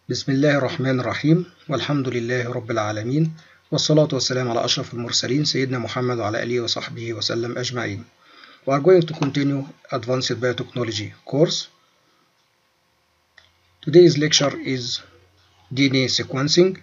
بسم الله الرحمن الرحيم والحمد لله رب العالمين والصلاة والسلام على أشرف المرسلين سيدنا محمد وعلى آله وصحبه وسلم أجمعين. We are going to continue Advanced Biotechnology course. Today's lecture is DNA sequencing.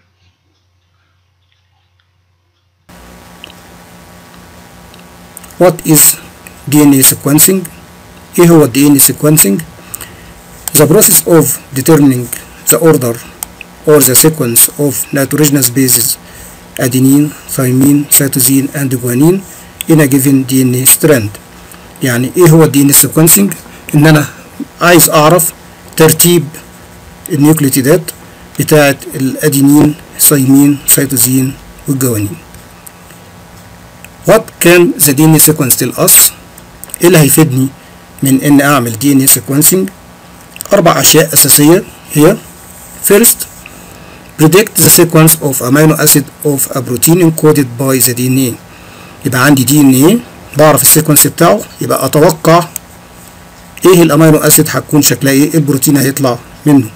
What is DNA sequencing? إيه هو DNA sequencing? The process of determining the order or the sequence of nitrogenous bases adenine, thymine, cytosine and guanine in a given DNA strand. يعني ايه هو DNA sequencing؟ ان انا عايز اعرف ترتيب النيوكليوتيدات بتاعة الادينين، ثايمين، سيتوزين والجوانين. What can the DNA sequence tell us؟ ايه اللي هيفيدني من ان اعمل DNA sequencing؟ 4 اشياء اساسية هي: First, predict the sequence of amino acid of a protein encoded by the DNA. يبقى عندي DNA بعرف السيكونس بتاعه، يبقى اتوقع ايه الامينو اسيد هتكون شكلها ايه، البروتين هيطلع منه.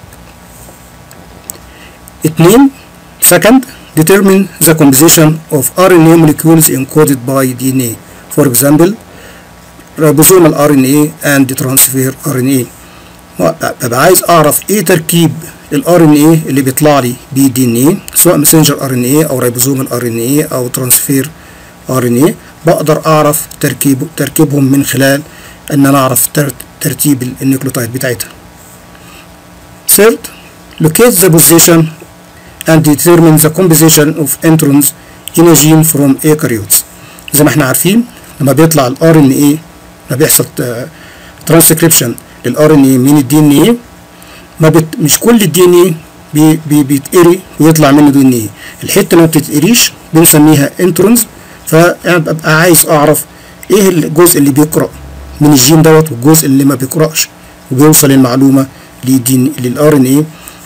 2. Second, determine the composition of RNA molecules encoded by DNA. For example, ribosomal RNA and transfer RNA. ببقى عايز اعرف ايه تركيب ال RNA اللي بيطلع لي بيه DNA، سواء messenger RNA او ribosomal RNA او transfer RNA. بقدر اعرف تركيبهم من خلال ان انا اعرف ترتيب النيوكليوتايد بتاعتها. Third, locate the position and determine the composition of introns in a gene from eukaryotes. زي ما احنا عارفين لما بيطلع ال RNA لما بيحصل transcription لل RNA من ال DNA، مش كل ال DNA بيتقري ويطلع منه DNA. الحته اللي ما بتتقريش بنسميها انترونز. فببقى عايز اعرف ايه الجزء اللي بيقرأ من الجين دوت والجزء اللي ما بيقرأش وبيوصل المعلومه لل RNA.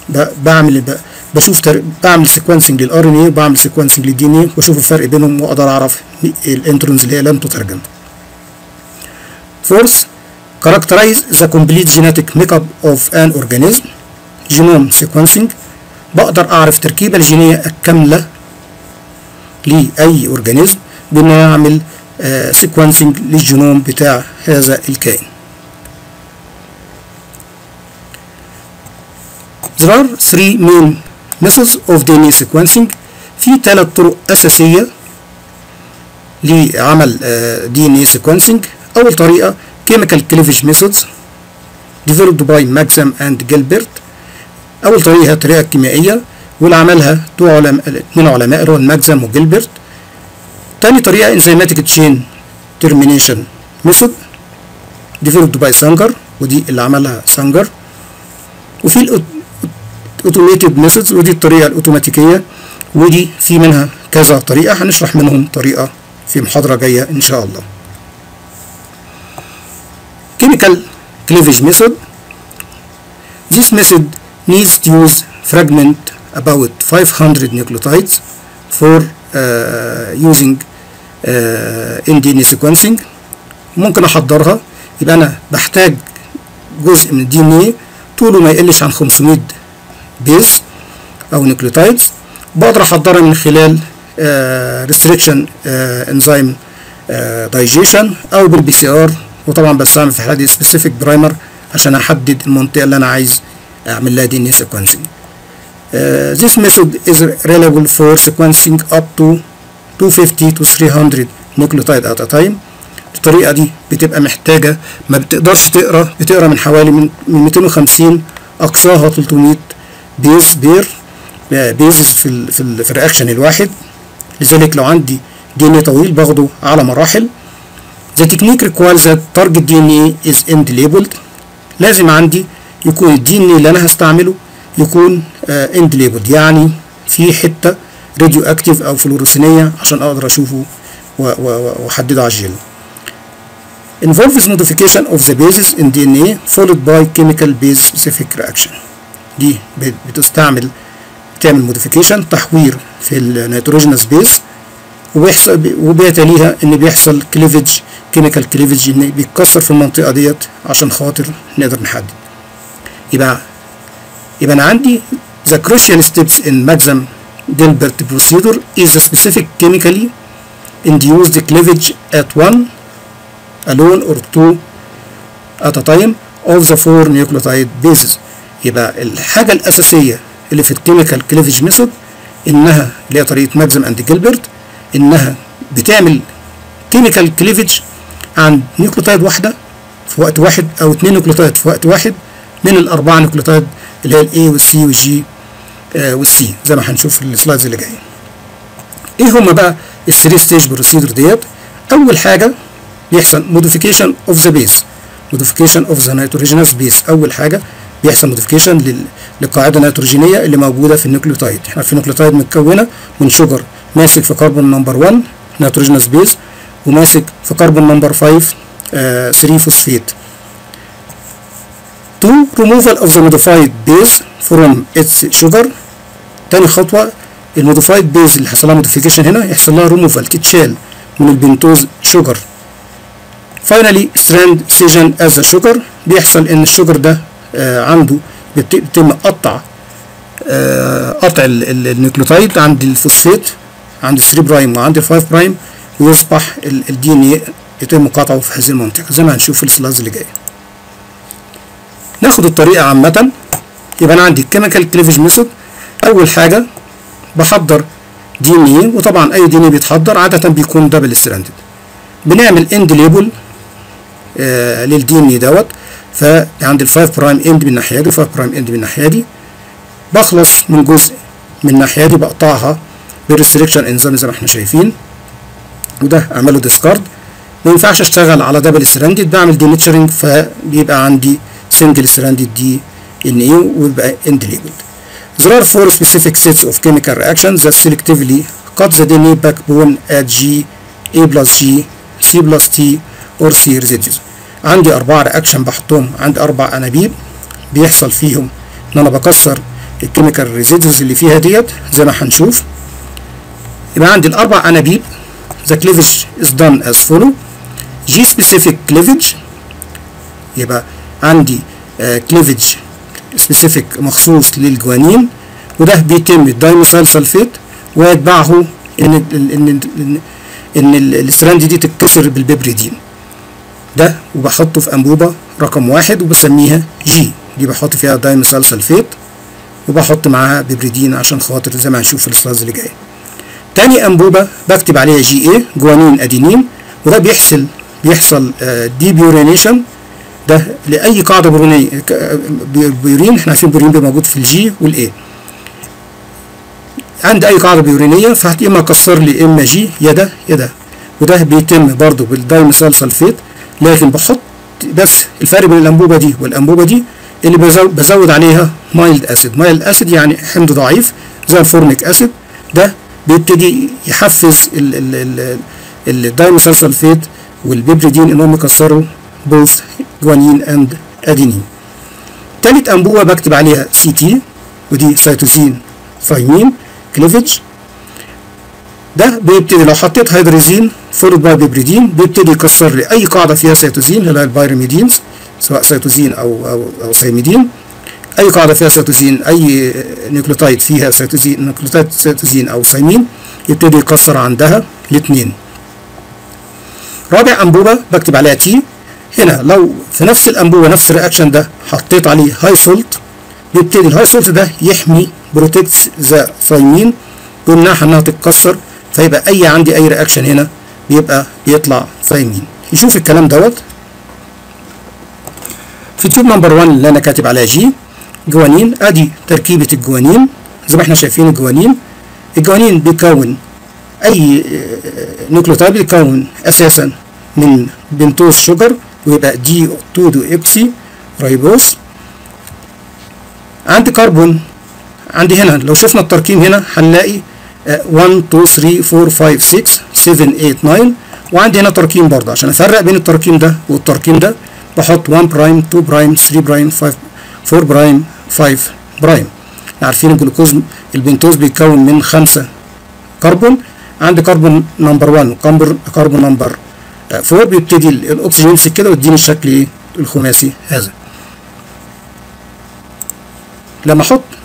بعمل سيكونسنج لل RNA وبعمل سيكونسنج لل DNA واشوف الفرق بينهم واقدر اعرف الانترونز اللي هي لم تترجم. Fourth, characterize the complete genetic makeup of an organism. genome sequencing. بقدر اعرف التركيبه الجينيه الكامله لاي اورجانيزم بان انا اعمل سيكونسنج للجينوم بتاع هذا الكائن. There are 3 main methods of DNA sequencing. في 3 طرق اساسيه لعمل DNA sequencing. اول طريقه chemical cleavage methods developed by Maxam and Gilbert. أول طريقة طريقة كيميائية واللي عملها 2 علماء اللي هو ماكسام وجيلبرت. تاني طريقة enzymatic chain termination method developed by سانجر، ودي اللي عملها سانجر. وفي automated methods ودي الطريقة الأوتوماتيكية، ودي في منها كذا طريقة هنشرح منهم طريقة في محاضرة جاية إن شاء الله. Chemical cleavage method. This method needs to use fragment about 500 nucleotides for using in DNA sequencing. ممكن احضرها، يبقى انا بحتاج جزء من DNA طوله ما يقلش عن 500 بيز او نيوكليوتايدز. بقدر احضرها من خلال restriction enzyme digestion او بالPCR، وطبعا بستعمل في الحالة دي specific primer عشان احدد المنطقة اللي انا عايز اعمل لها DNA sequencing. This method is reliable for sequencing up to 250 to 300 nucleotide at a time. الطريقة دي بتبقى محتاجة ما بتقدرش بتقرا من حوالي من 250 اقصاها 300 بيزز في الرياكشن الواحد. لذلك لو عندي DNA طويل باخده على مراحل. The technique requires that target DNA is end labeled. لازم عندي يكون ال DNA اللي انا هستعمله يكون end labeled، يعني في حته راديو اكتيف او فلوروسينيه عشان اقدر اشوفه واحدده على الجيل. Involves modification of the bases in DNA followed by chemical base specific reaction. دي بتعمل موديفيكيشن، تحوير في النيتروجينوس بيز، وبيتليها ان بيحصل كليفج، كيميكال كليفج، ان بيتكسر في المنطقه ديت عشان خاطر نقدر نحدد. يبقى انا عندي The crucial steps in Maxam-Dilbert procedure is the specific chemically induced cleavage at one alone or two at a time of the 4 nucleotide bases. يبقى الحاجة الأساسية اللي في الكيميكال كليفج ميثود إنها اللي هي طريقة ماكسام أند جيلبرت إنها بتعمل كيميكال كليفج عند نيوكليوتايد واحدة في وقت واحد أو 2 نيوكليوتايد في وقت واحد من ال4 نيوكليوتايد اللي هي الاي والسي والجي والسي زي ما هنشوف في السلايدز اللي جايه. ايه هما بقى ال3 ستيج بروسيدور ديت؟ اول حاجه بيحصل موديفيكيشن اوف ذا بيس، موديفيكيشن اوف ذا نيتروجينوس بيس. اول حاجه بيحصل موديفيكيشن للقاعده النيتروجينيه اللي موجوده في النيوكليوتايد. احنا في نيوكليوتايد متكونه من شجر ماسك في كربون نمبر 1 نيتروجينوس بيس وماسك في كربون نمبر 5 3 فوسفيت. To removal of the modified base from its sugar. تاني خطوة الموديفايد بيز اللي حصل لها موديفيكيشن هنا يحصل لها ريموفال، تتشال من البنتوز شوجر. Finally strand scission as a sugar. بيحصل ان الشوجر ده عنده بيتم قطع النيوكليوتايد عند الفوسفيت عند 3 برايم وعند 5 برايم ويصبح الدي ان اي يتم قطعه في هذه المنطقة زي ما هنشوف في السلايدز اللي جاية. ناخد الطريقة عامة. يبقى أنا عندي الكيميكال كليفج ميثود. أول حاجة بحضر دي ان اي، وطبعا أي دي ان اي بيتحضر عادة بيكون دبل ستراندد. بنعمل اند ليبل للدي ان اي دوت، فعند ال 5 برايم اند من الناحية دي و 5 برايم اند من الناحية دي. بخلص من جزء من الناحية دي بقطعها بالريستريكشن انزيم زي ما احنا شايفين، وده أعمله ديسكارد. ما ينفعش أشتغل على دبل ستراندد، بعمل دينيتشرنج فبيبقى عندي single stranded DNA ويبقى end labeled. There are 4 specific sets of chemical reactions that selectively cut the DNA backbone at G, A plus G, C plus T or C residues. عندي 4 رياكشن بحطهم عند 4 أنابيب بيحصل فيهم إن أنا بكسر الكيميكال ريزيدوز اللي فيها ديت زي ما هنشوف. يبقى عندي ال4 أنابيب the cleavage is done as follow. G specific cleavage يبقى عندي كليفج سبيسيفيك مخصوص للجوانين، وده بيتم الدايميثايل سلفيت ويتبعه ان الستراند دي تتكسر بالبيبريدين ده، وبحطه في انبوبه رقم 1 وبسميها جي. دي بحط فيها دايميثايل سلفيت وبحط معاها بيبريدين عشان خاطر زي ما هنشوف في السلايدز اللي جايه. تاني انبوبه بكتب عليها جي اي جوانين ادينين، وده بيحصل ديبيورينيشن ده لاي قاعده بيورين. احنا عارفين البيورين بيبقى موجود في الجي والاي. عند اي قاعده بيورينيه فهت اما اكسر لي اما جي يا ده يا ده، وده بيتم برضو بالدايميثايل سلفيت. لكن بحط بس الفرق بين الانبوبه دي والانبوبه دي اللي بزود عليها مايلد اسيد. مايلد اسيد يعني حمض ضعيف زي الفورميك اسيد، ده بيبتدي يحفز الدايميثايل سلفيت والبيبريدين انهم يكسروا بوث جوانين اند ادينين. تالت انبوبه بكتب عليها سي تي، ودي سيتوزين ثايمين كليفج. ده بيبتدي لو حطيت هيدروزين فولود باي بيبريدين بيبتدي يكسر لي اي قاعده فيها سيتوزين اللي هي البايرميدينز، سواء سيتوزين او سيميدين. اي قاعده فيها سيتوزين، اي نيوكليوتايد فيها سيتوزين، نيوكليوتايد سيتوزين او سيمين يبتدي يكسر عندها الاثنين. رابع انبوبه بكتب عليها تي. هنا لو في نفس الانبوبه نفس الرياكشن ده حطيت عليه هاي سولت، بيبتدي الهاي سولت ده يحمي بروتكتس ذا ثايمين، بيمنعها انها تتكسر، فيبقى عندي اي رياكشن هنا بيطلع ثايمين. يشوف الكلام دوت في تيوب نمبر 1 اللي انا كاتب عليها جي جوانين. ادي تركيبه الجوانين زي ما احنا شايفين. الجوانين بيكون اي نيوكليوتايد بيكون اساسا من بنتوز شوجر ويبقى دي 2 دو اكسي رايبوز. عندي كربون، عندي هنا لو شفنا التركيب هنا هنلاقي 1 2 3 4 5 6 7 8 9، وعندي هنا تركيب برضه. عشان افرق بين التركيب ده والتركيب ده بحط 1 برايم 2 برايم 3 برايم 5 4 برايم 5 برايم. عارفين الجلوكوز البنتوز بيتكون من 5 كربون. عندي كربون نمبر 1 وكربون نمبر 4 بيبتدي الاكسجين يمسك كده ويديني الشكل الخماسي هذا. لما احط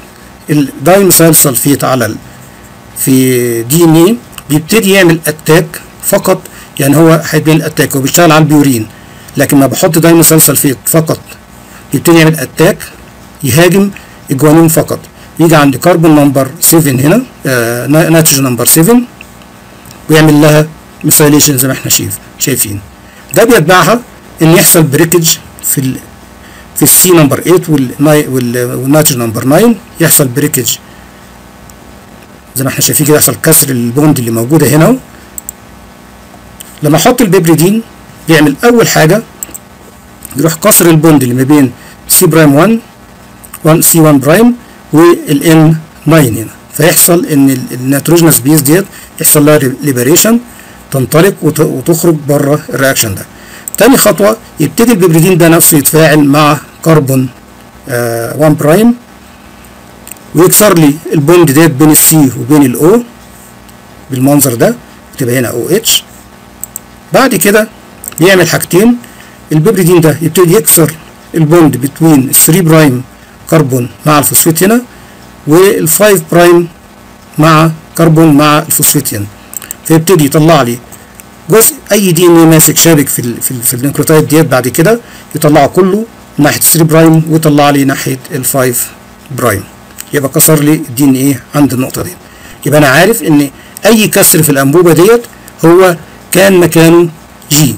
الدايميثايل سلفيت على في دي ان ايه بيبتدي يعمل اتاك فقط، يعني هو هيبين الاتاك، هو بيشتغل على البيورين، لكن ما بحط دايميثايل سلفيت فقط بيبتدي يعمل اتاك يهاجم الجوانين فقط. يجي عند كربون نمبر 7 هنا نيتروجين نمبر 7 ويعمل لها ميثايليشن زي ما احنا شايفين. ده بيتبعها ان يحصل بريكج في السي نمبر 8 والنيتروجين نمبر 9، يحصل بريكج زي ما احنا شايفين كده، يحصل كسر البوند اللي موجوده هنا. لما احط البيبريدين بيعمل اول حاجه يروح كسر البوند اللي ما بين سي برايم 1 سي 1 برايم والان 9 هنا، فيحصل ان النيتروجينوس بيز ديت يحصل لها ليبريشن، تنطلق وتخرج بره الرياكشن ده. تاني خطوه يبتدي البيبريدين ده نفسه يتفاعل مع كربون 1 برايم ويكسر لي البوند ديت بين السي وبين الاو بالمنظر ده، تبقى هنا او اتش. بعد كده بيعمل حاجتين، البيبريدين ده يبتدي يكسر البوند بين ال 3 برايم كربون مع الفوسفيت هنا وال 5 برايم مع كربون مع الفوسفيت هنا، فيبتدي يطلع لي جزء اي دي ان ايه ماسك شابك في النيوكليوتايد ديت، بعد كده يطلعه كله ناحيه 3 برايم ويطلع لي ناحيه ال 5 برايم، يبقى كسر لي الدي ان ايه عند النقطه دي. يبقى انا عارف ان اي كسر في الانبوبه ديت هو كان مكانه جي.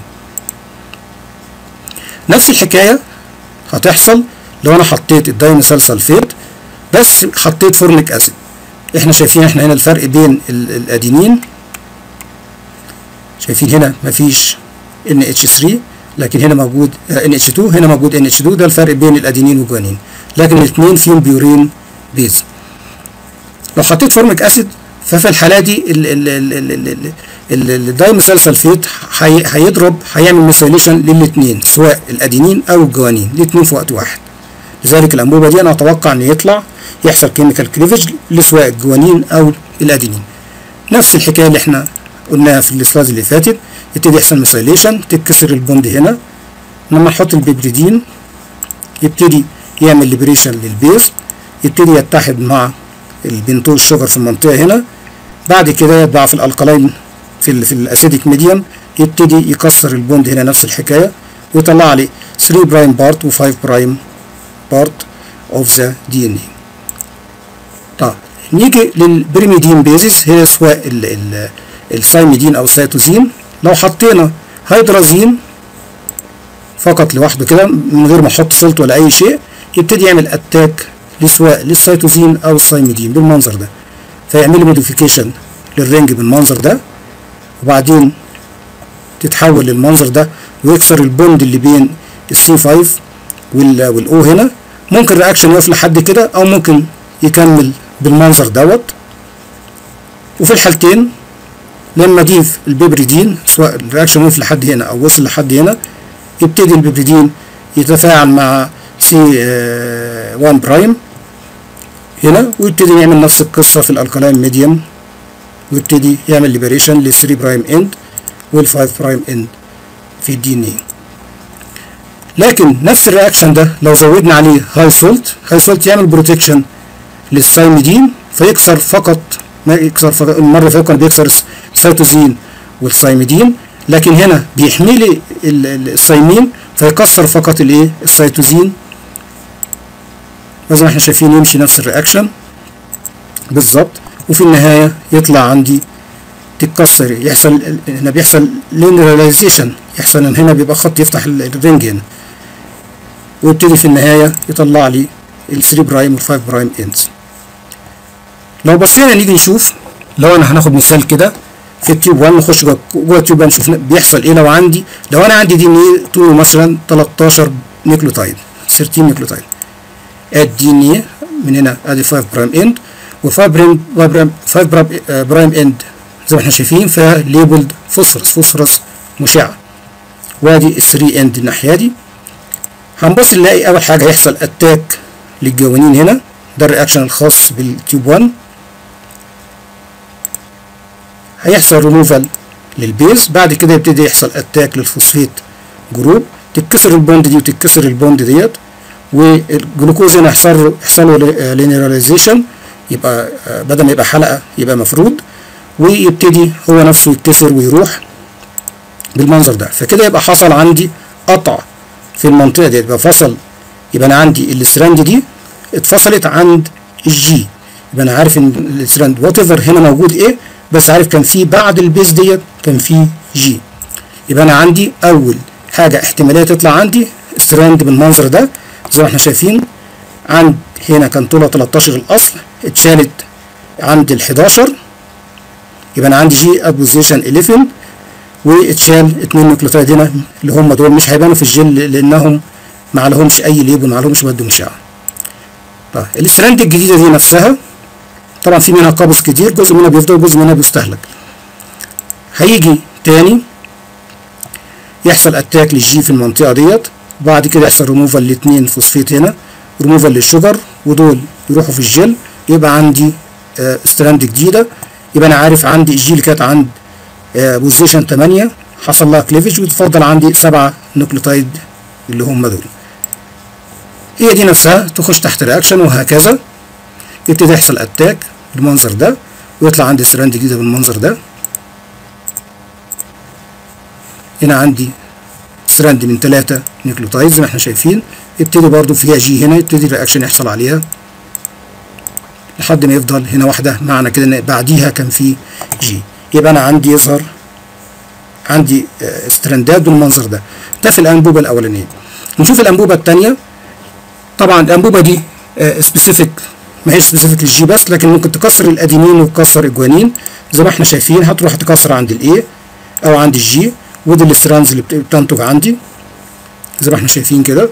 نفس الحكايه هتحصل لو انا حطيت الدايميثايل سلفيت بس حطيت فورميك اسيد. احنا شايفين احنا هنا الفرق بين الادينين، شايفين هنا مفيش NH3 لكن هنا موجود NH2، هنا موجود NH2، ده الفرق بين الادينين والجوانين، لكن الاثنين فيهم بيورين بيز. لو حطيت فورميك اسيد ففي الحاله دي الدايميثايل سلفيت هيعمل ميثايليشن للاثنين سواء الادينين او الجوانين، الاثنين في وقت واحد. لذلك الانبوبه دي انا اتوقع ان يحصل كيميكال كليفج لسواء الجوانين او الادينين. نفس الحكايه اللي احنا قلناها في السلايد اللي فاتت، يبتدي يحصل ميثايليشن، تتكسر البوند هنا، لما نحط البيبريدين يبتدي يعمل ليبريشن للبيز، يبتدي يتحد مع البنتوز شوجر في المنطقه هنا، بعد كده يتبع في الالكالاين في الاسيديك ميديوم يبتدي يكسر البوند هنا نفس الحكايه ويطلع لي 3 برايم بارت و 5 برايم بارت اوف ذا دي ان اي. طيب نيجي للبريميدين بيزز، هي سواء السايميدين او السيتوزين. لو حطينا هيدرازين فقط لوحده كده من غير ما احط سلط ولا اي شيء، يبتدي يعمل اتاك سواء للسيتوزين او السايميدين بالمنظر ده، فيعمل لي موديفيكيشن للرنج بالمنظر ده، وبعدين تتحول للمنظر ده ويكسر البوند اللي بين السي 5 والاو هنا. ممكن الرياكشن يقف لحد كده او ممكن يكمل بالمنظر دوت. وفي الحالتين لما اضيف البيبريدين سواء الرياكشن وقف لحد هنا او وصل لحد هنا، يبتدي البيبريدين يتفاعل مع سي 1 برايم هنا ويبتدي يعمل نفس القصه في الالكالاين ميديوم، ويبتدي يعمل ليبريشن لل 3 برايم اند وال 5 برايم اند في الدي ان اي. لكن نفس الرياكشن ده لو زودنا عليه هاي سولت يعمل بروتكشن للسايميدين، فيكسر فقط ما يكسر فقط. المره اللي فاتت كان بيكسر السيتوزين والسايميدين، لكن هنا بيحمي لي السايمين فيكسر فقط الايه السيتوزين. زي ما احنا شايفين يمشي نفس الرياكشن بالظبط، وفي النهايه يطلع عندي تتكسر، يحصل هنا بيحصل لينيراليزيشن، يحصل ان هنا بيبقى خط يفتح الرنج هنا، ويبتدي في النهايه يطلع لي ال 3 برايم وال 5 برايم اندز. لو بصينا نيجي نشوف، لو انا هناخد مثال كده في التيوب 1، نخش جوه التيوب 1 نشوف بيحصل ايه. لو انا عندي دي ان ايه طوله مثلا 13 نيوكليوتايد 13 نيوكليوتايد، اد دي ان ايه من هنا ادي 5 برايم اند و5 برايم اند زي ما احنا شايفين، فيها ليبلد فوسفورس مشعه، وادي ال 3 اند الناحيه دي. هنبص نلاقي اول حاجه هيحصل اتاك للجوانين هنا، ده الرياكشن الخاص بالتيوب 1. هيحصل ريموفال للبيز، بعد كده يبتدي يحصل اتاك للفوسفيت جروب، تتكسر البوند دي وتتكسر البوند ديت، والجلوكوز هنا يحصل له لينيراليزيشن، يبقى بدل ما يبقى حلقة يبقى مفرود، ويبتدي هو نفسه يتكسر ويروح بالمنظر ده. فكده يبقى حصل عندي قطع في المنطقة دي، يبقى فصل، يبقى أنا عندي الستراند دي اتفصلت عند الجي، يبقى أنا عارف إن الستراند وات ايفر هنا موجود إيه، بس عارف كان في بعد البيز ديت كان في جي. يبقى أنا عندي أول حاجة احتمالية تطلع عندي ستراند بالمنظر ده زي ما احنا شايفين. عند هنا كان طولها 13 الأصل، اتشالت عند ال 11، يبقى أنا عندي جي ات بوزيشن 11، واتشال 2 نيوكليوتايد هنا اللي هم دول مش هيبانوا في الجل لأنهم ما عليهمش أي ليبل، ما عليهمش مادة مشعة. طيب الستراند الجديدة دي نفسها طبعا في منها قابض كتير، جزء منها بيفضل جزء منها بيستهلك. هيجي تاني يحصل اتاك للجي في المنطقة ديت، وبعد كده يحصل ريموفال لاتنين فوسفيت هنا، ريموفال للشجر، ودول يروحوا في الجل، يبقى عندي ستراند جديدة. يبقى أنا عارف عندي الجي اللي كانت عند بوزيشن 8 حصل لها كليفج، وتفضل عندي 7 نيوكليوتايد اللي هم دول. هي دي نفسها تخش تحت رياكشن، وهكذا يبتدي يحصل اتاك بالمنظر ده، ويطلع عندي ستراند جديدة بالمنظر ده. هنا عندي ستراند من 3 نيوكليوتايد زي ما احنا شايفين، يبتدي برضو فيها جي هنا، يبتدي الرياكشن يحصل عليها لحد ما يفضل هنا واحدة، معنى كده ان بعديها كان في جي. يبقى انا عندي يظهر عندي ستراندات بالمنظر ده. ده في الانبوبة الاولانية. نشوف الانبوبة الثانية. طبعا الانبوبة دي سبيسيفيك، ما هيش سبيسيفيك للجي بس، لكن ممكن تكسر الادينين وتكسر الجوانين زي ما احنا شايفين. هتروح تكسر عند الاي او عند الجي، ودي الستراندز اللي بتنتج عندي زي ما احنا شايفين كده.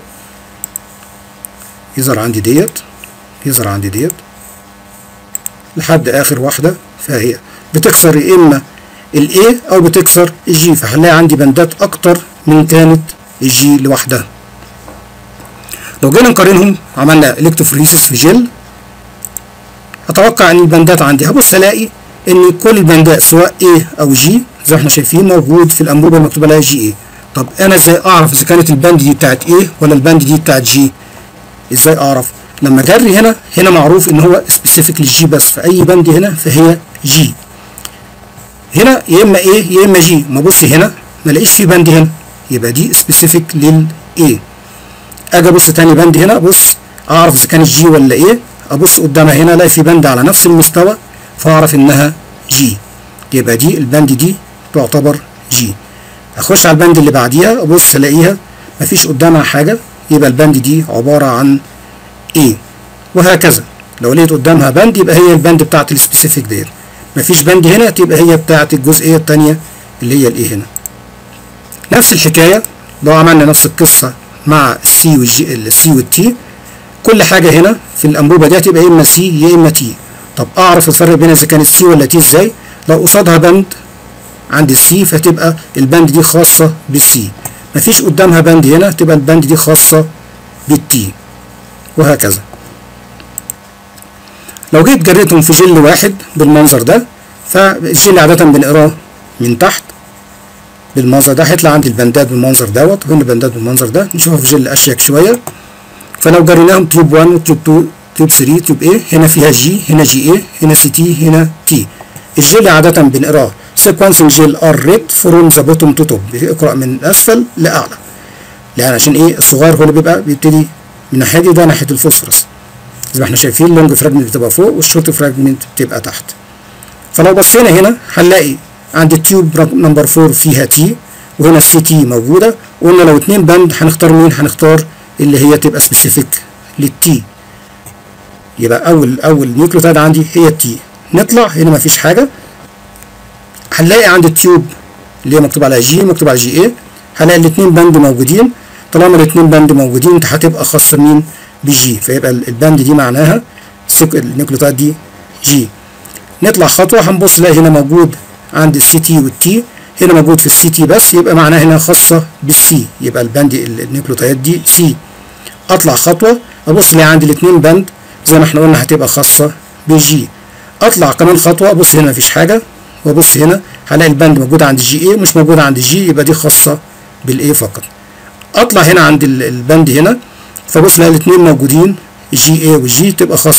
يظهر عندي ديت، يظهر عندي ديت لحد اخر واحدة، فهي بتكسر يا اما الاي او بتكسر الجي، فهنلاقي عندي بندات اكتر من كانت الجي لوحدها. لو جينا نقارنهم، عملنا الكتروفوريسيس في جل، اتوقع ان البندات عندي هبص الاقي ان كل البندات سواء A او G زي ما احنا شايفين موجود في الانبوبه المكتوب عليها GA. طب انا ازاي اعرف اذا كانت البند دي بتاعت A ولا البند دي بتاعت G؟ ازاي اعرف؟ لما اجري هنا معروف ان هو سبيسيفيك للجي بس، فاي بند هنا فهي G. هنا يا اما A يا اما G، ما ابص هنا ما الاقيش في بند هنا، يبقى دي سبيسيفيك لل A. اجي ابص تاني بند هنا، ابص اعرف اذا كانت G ولا A، ابص قدامها هنا الاقي في بند على نفس المستوى، فاعرف انها جي، يبقى دي البند دي تعتبر جي. اخش على البند اللي بعديها، ابص الاقيها مفيش قدامها حاجه، يبقى البند دي عباره عن A، وهكذا. لو لقيت قدامها بند يبقى هي البند بتاعت السبيسيفيك ديت، مفيش بند هنا تبقى هي بتاعت الجزئيه الثانيه اللي هي الايه هنا. نفس الحكايه لو عملنا نفس القصه مع السي والجي، السي والتي، كل حاجه هنا في الانبوبه دي هتبقى يا اما سي يا اما تي. طب اعرف الفرق بين اذا كانت سي ولا تي ازاي؟ لو قصادها بند عند السي فتبقى البند دي خاصه بالسي، مفيش قدامها بند هنا تبقى البند دي خاصه بالتي، وهكذا. لو جيت جريتهم في جل واحد بالمنظر ده، فالجل عاده بنقراه من تحت بالمنظر ده، هيطلع عندي البندات بالمنظر دوت، وهنا البندات بالمنظر ده. نشوفها في جل اشيك شويه. فلو جريناهم تيوب 1 وتيوب 2 تيوب 3 تيوب A، هنا فيها جي، هنا جي A، هنا سي تي، هنا تي. الجل عادة بنقراه sequencing جل ار ريد فروم ذا بوتوم تو توب، بيقرأ من اسفل لاعلى، يعني عشان ايه؟ الصغير هو اللي بيبتدي من الناحيه دي، ده ناحيه الفوسفورس زي ما احنا شايفين. اللونج فراجمنت بتبقى فوق والشورت فراجمنت بتبقى تحت. فلو بصينا هنا هنلاقي عند التيوب نمبر 4 فيها تي، وهنا السي تي موجوده. وقلنا لو 2 بند هنختار مين؟ هنختار اللي هي تبقى سبيسيفيك للتي، يبقى اول نيوكليوتايد عندي هي التي. نطلع هنا مفيش حاجه، هنلاقي عند التيوب اللي هي مكتوب عليها جي، مكتوب على جي اي، هنلاقي الاثنين بند موجودين. طالما الاثنين بند موجودين انت هتبقى خاصه مين؟ بالجي، فيبقى البند دي معناها النيوكليوتايد دي جي. نطلع خطوه هنبص نلاقي هنا موجود عند السي تي والتي، هنا موجود في السي تي بس، يبقى معناها هنا خاصه بالسي، يبقى البند النيوكليوتايد دي سي. اطلع خطوه ابص الاقي عندي الاثنين بند زي ما احنا قلنا هتبقى خاصه بالجي. اطلع كمان خطوه ابص هنا مفيش حاجه، وابص هنا هلاقي البند موجود عند الجي اي مش موجود عند الجي، يبقى دي خاصه بالاي فقط. اطلع هنا عند البند هنا، فبص الاقي الاثنين موجودين الجي اي والجي، تبقى خاصه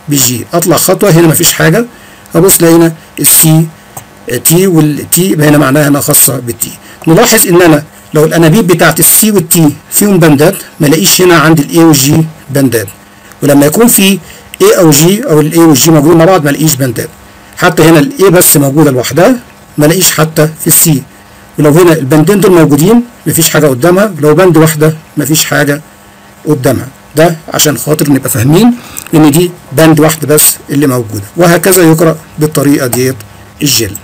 بالجي. اطلع خطوه هنا مفيش حاجه، ابص لقينا السي تي والتي، هنا معناها انها خاصه بالتي. نلاحظ ان انا لو الانابيب بتاعت السي والتي فيهم بندات ما الاقيش هنا عند الاي والجي بندات، ولما يكون في اي او جي او الاي والجي موجودين مع بعض ما الاقيش بندات. حتى هنا الاي بس موجوده لوحدها ما الاقيش حتى في السي. ولو هنا البندين دول موجودين مفيش حاجه قدامها، لو بند واحده مفيش حاجه قدامها. ده عشان خاطر نبقى فاهمين ان دي بند واحده بس اللي موجوده، وهكذا يقرا بالطريقه ديت الجل.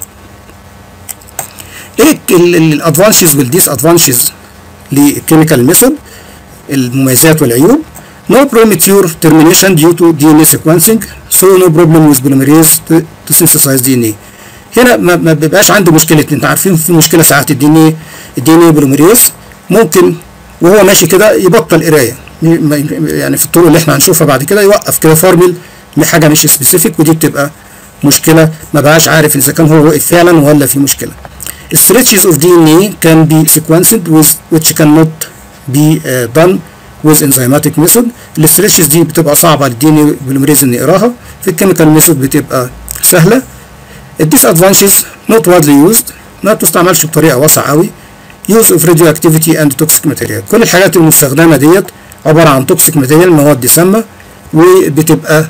ايه الادفانتجز والديس ادفانتجز للكيميكال ميثود؟ المميزات والعيوب. No premature termination due to DNA sequencing, so no problem with polymerase to synthesize DNA. هنا ما بيبقاش عنده مشكله. انت عارفين في مشكله ساعات الدي ان اي بوليمريز ممكن وهو ماشي كده يبطل قرايه، يعني في الطرق اللي احنا هنشوفها بعد كده يوقف كده فورمل حاجه مش سبيسيفيك، ودي بتبقى مشكله ما بقاش عارف اذا كان هو وقف فعلا ولا في مشكله. Stretches of DNA can be sequenced with which cannot be done with enzymatic method. الستريتشز دي بتبقى صعبه للدي ان بوليمريز ان يقراها، في الكيميكال ميثود بتبقى سهله. الديسادفانتجز not widely used، ما بتستعملش بطريقه واسعه قوي. use of radioactivity and toxic material، كل الحاجات المستخدمه ديت عباره عن توكسيك ماتيريال، مواد سامه، وبتبقى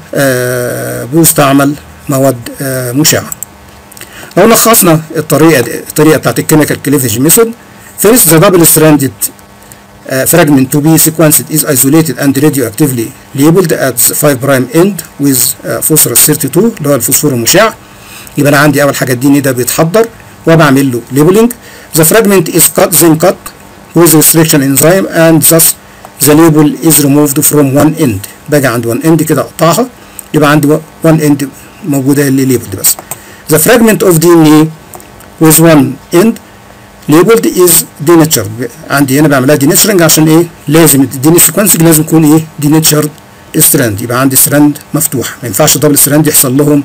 بيستعمل مواد مشعه. لو لخصنا الطريقه بتاعت الكيميكال كليفج ميثود، first the double stranded fragment to be sequenced is isolated and radioactively labeled at the 5' end with phosphorus 32 اللي هو الفوسفور المشع. يبقى انا عندي اول حاجه الدي ان ده بيتحضر وبعمل له labeling. The fragment is cut with restriction enzyme and thus the label is removed from one end. باجي عند one end كده اقطعها، يبقى عندي one end موجوده اللي labeled بس. The fragment of DNA with one end labeled is denatured. عندي هنا بعملها denaturing عشان ايه؟ لازم الدي ان sequencing لازم يكون ايه؟ denatured strand، يبقى عندي strand مفتوح، ما ينفعش دبل strand يحصل لهم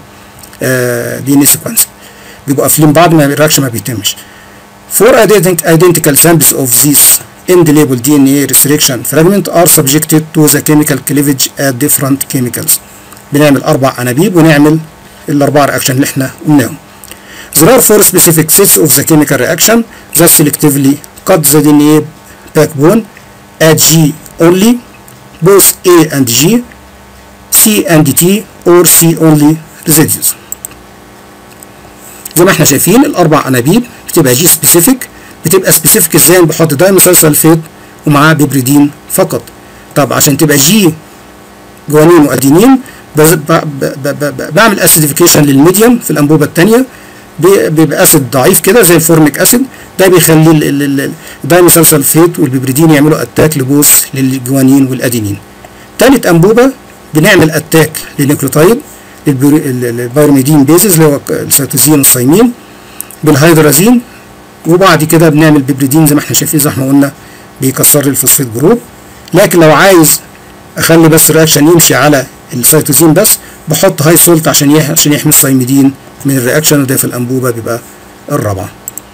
دي ان sequencing، بيبقوا قافلين بعض ما الرياكشن ما بيتمش. Four identical samples of these end labeled DNA restriction fragment are subjected to the chemical cleavage at different chemicals. بنعمل 4 انابيب ونعمل ال4 رياكشن اللي احنا قلناهم. There are 4 specific sets of the chemical reaction that selectively cut the DNA backbone at G only, both A and G, C and T, or C only residues. زي ما احنا شايفين ال4 انابيب بتبقى جي سبيسيفيك. بتبقى سبيسيفيك ازاي؟ بحط دايميثايل سلفيت ومعاه بيبريدين فقط. طب عشان تبقى جي جوانين وادينين بعمل اسيديفيكيشن للميديوم في الانبوبه الثانيه، بيبقى اسيد ضعيف كده زي الفورميك اسيد، ده بيخلي الدايميثايل سلفيت والبيبريدين يعملوا اتاك لبوث للجوانين والادينين. ثالث انبوبه بنعمل اتاك للنيوكليوتايد البيرميدين بيزز اللي هو السيتوزين والثايمين بالهيدرازين، وبعد كده بنعمل بيبريدين زي ما احنا شايفين، زي ما قلنا بيكسر لي الفوسفيت جروب. لكن لو عايز اخلي بس الرياكشن يمشي على السيتوزين بس، بحط هاي سولت عشان يحمي الثايميدين من الرياكشن، وده في الانبوبه بيبقى الرابعه.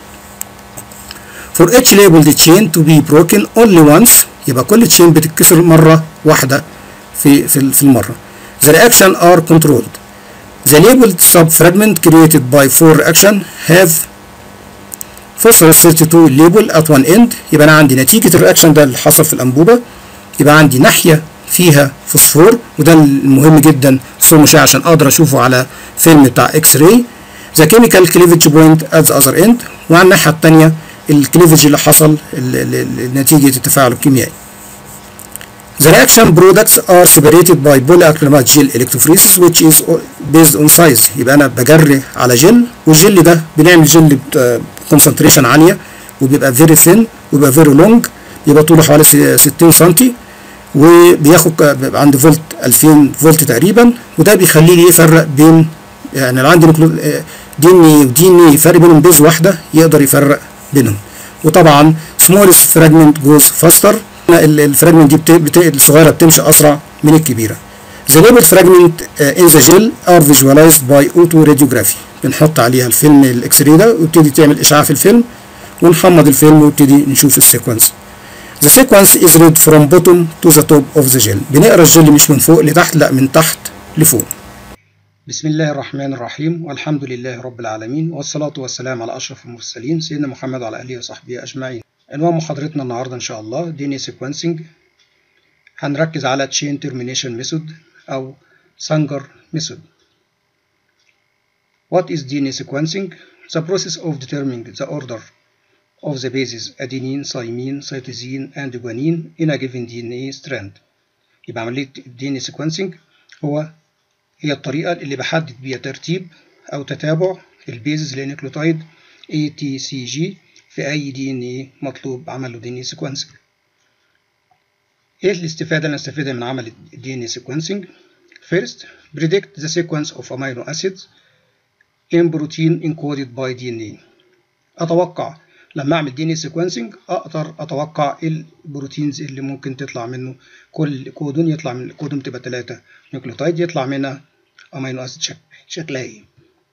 For each labeled chain to be broken only once، يبقى كل تشين بتتكسر مره واحده في المره. The reaction are controlled. The labeled subfragment created by 4 reaction have phosphorus 32 label at one end. يبقى انا عندي نتيجه الرياكشن ده اللي حصل في الانبوبه، يبقى عندي ناحيه فيها فوسفور، وده المهم جدا فوسفور مشع عشان اقدر اشوفه على فيلم بتاع اكس راي. The chemical cleavage point at the other end، وعلى الناحيه الثانيه الكليفج اللي حصل نتيجه التفاعل الكيميائي. The reaction products are separated by polyacrylamide gel electrophoresis which is based on size. يبقى انا بجري على جل، والجل ده بنعمل جل كونسنتريشن عاليه، وبيبقى فيري ثين وبيبقى فيري لونج، يبقى طوله حوالي 60 سم، وبياخد عند فولت 2000 فولت تقريبا، وده بيخليه لي يفرق بين، يعني لو عندي دي ان اي فرق بينهم بيز واحده يقدر يفرق بينهم. وطبعا smallest fragment goes faster، الفراجمنت دي الصغيره بتمشي اسرع من الكبيره. The labeled fragment in the gel are visualized by autoradiography. بنحط عليها الفيلم الاكس راي ده ويبتدي تعمل اشعاع في الفيلم، ونحمض الفيلم ويبتدي نشوف السيكونس. The sequence is read from bottom to the top of the gel. بنقرا الجل مش من فوق لتحت، لا من تحت لفوق. بسم الله الرحمن الرحيم، والحمد لله رب العالمين، والصلاة والسلام على أشرف المرسلين سيدنا محمد وعلى آله وصحبه أجمعين. عنوان محاضرتنا النهاردة إن شاء الله DNA sequencing. هنركز على chain termination method أو Sanger method. What is DNA sequencing? The process of determining the order of the bases adenine, thymine, cytosine, and guanine in a given DNA strand. يبقى عملية DNA sequencing هي الطريقة اللي بحدد بيها ترتيب أو تتابع البيزز للنيوكليوتايد ATCG في أي DNA مطلوب عمله DNA sequencing. إيه الاستفادة اللي نستفيدها من عمل DNA sequencing؟ First, predict the sequence of amino acids in protein encoded by DNA. أتوقع لما أعمل DNA sequencing أقدر أتوقع البروتينز اللي ممكن تطلع منه. كل كودون يطلع من الكودون تبقى 3 نيوكليوتايد يطلع منها amino acid شكلها ايه.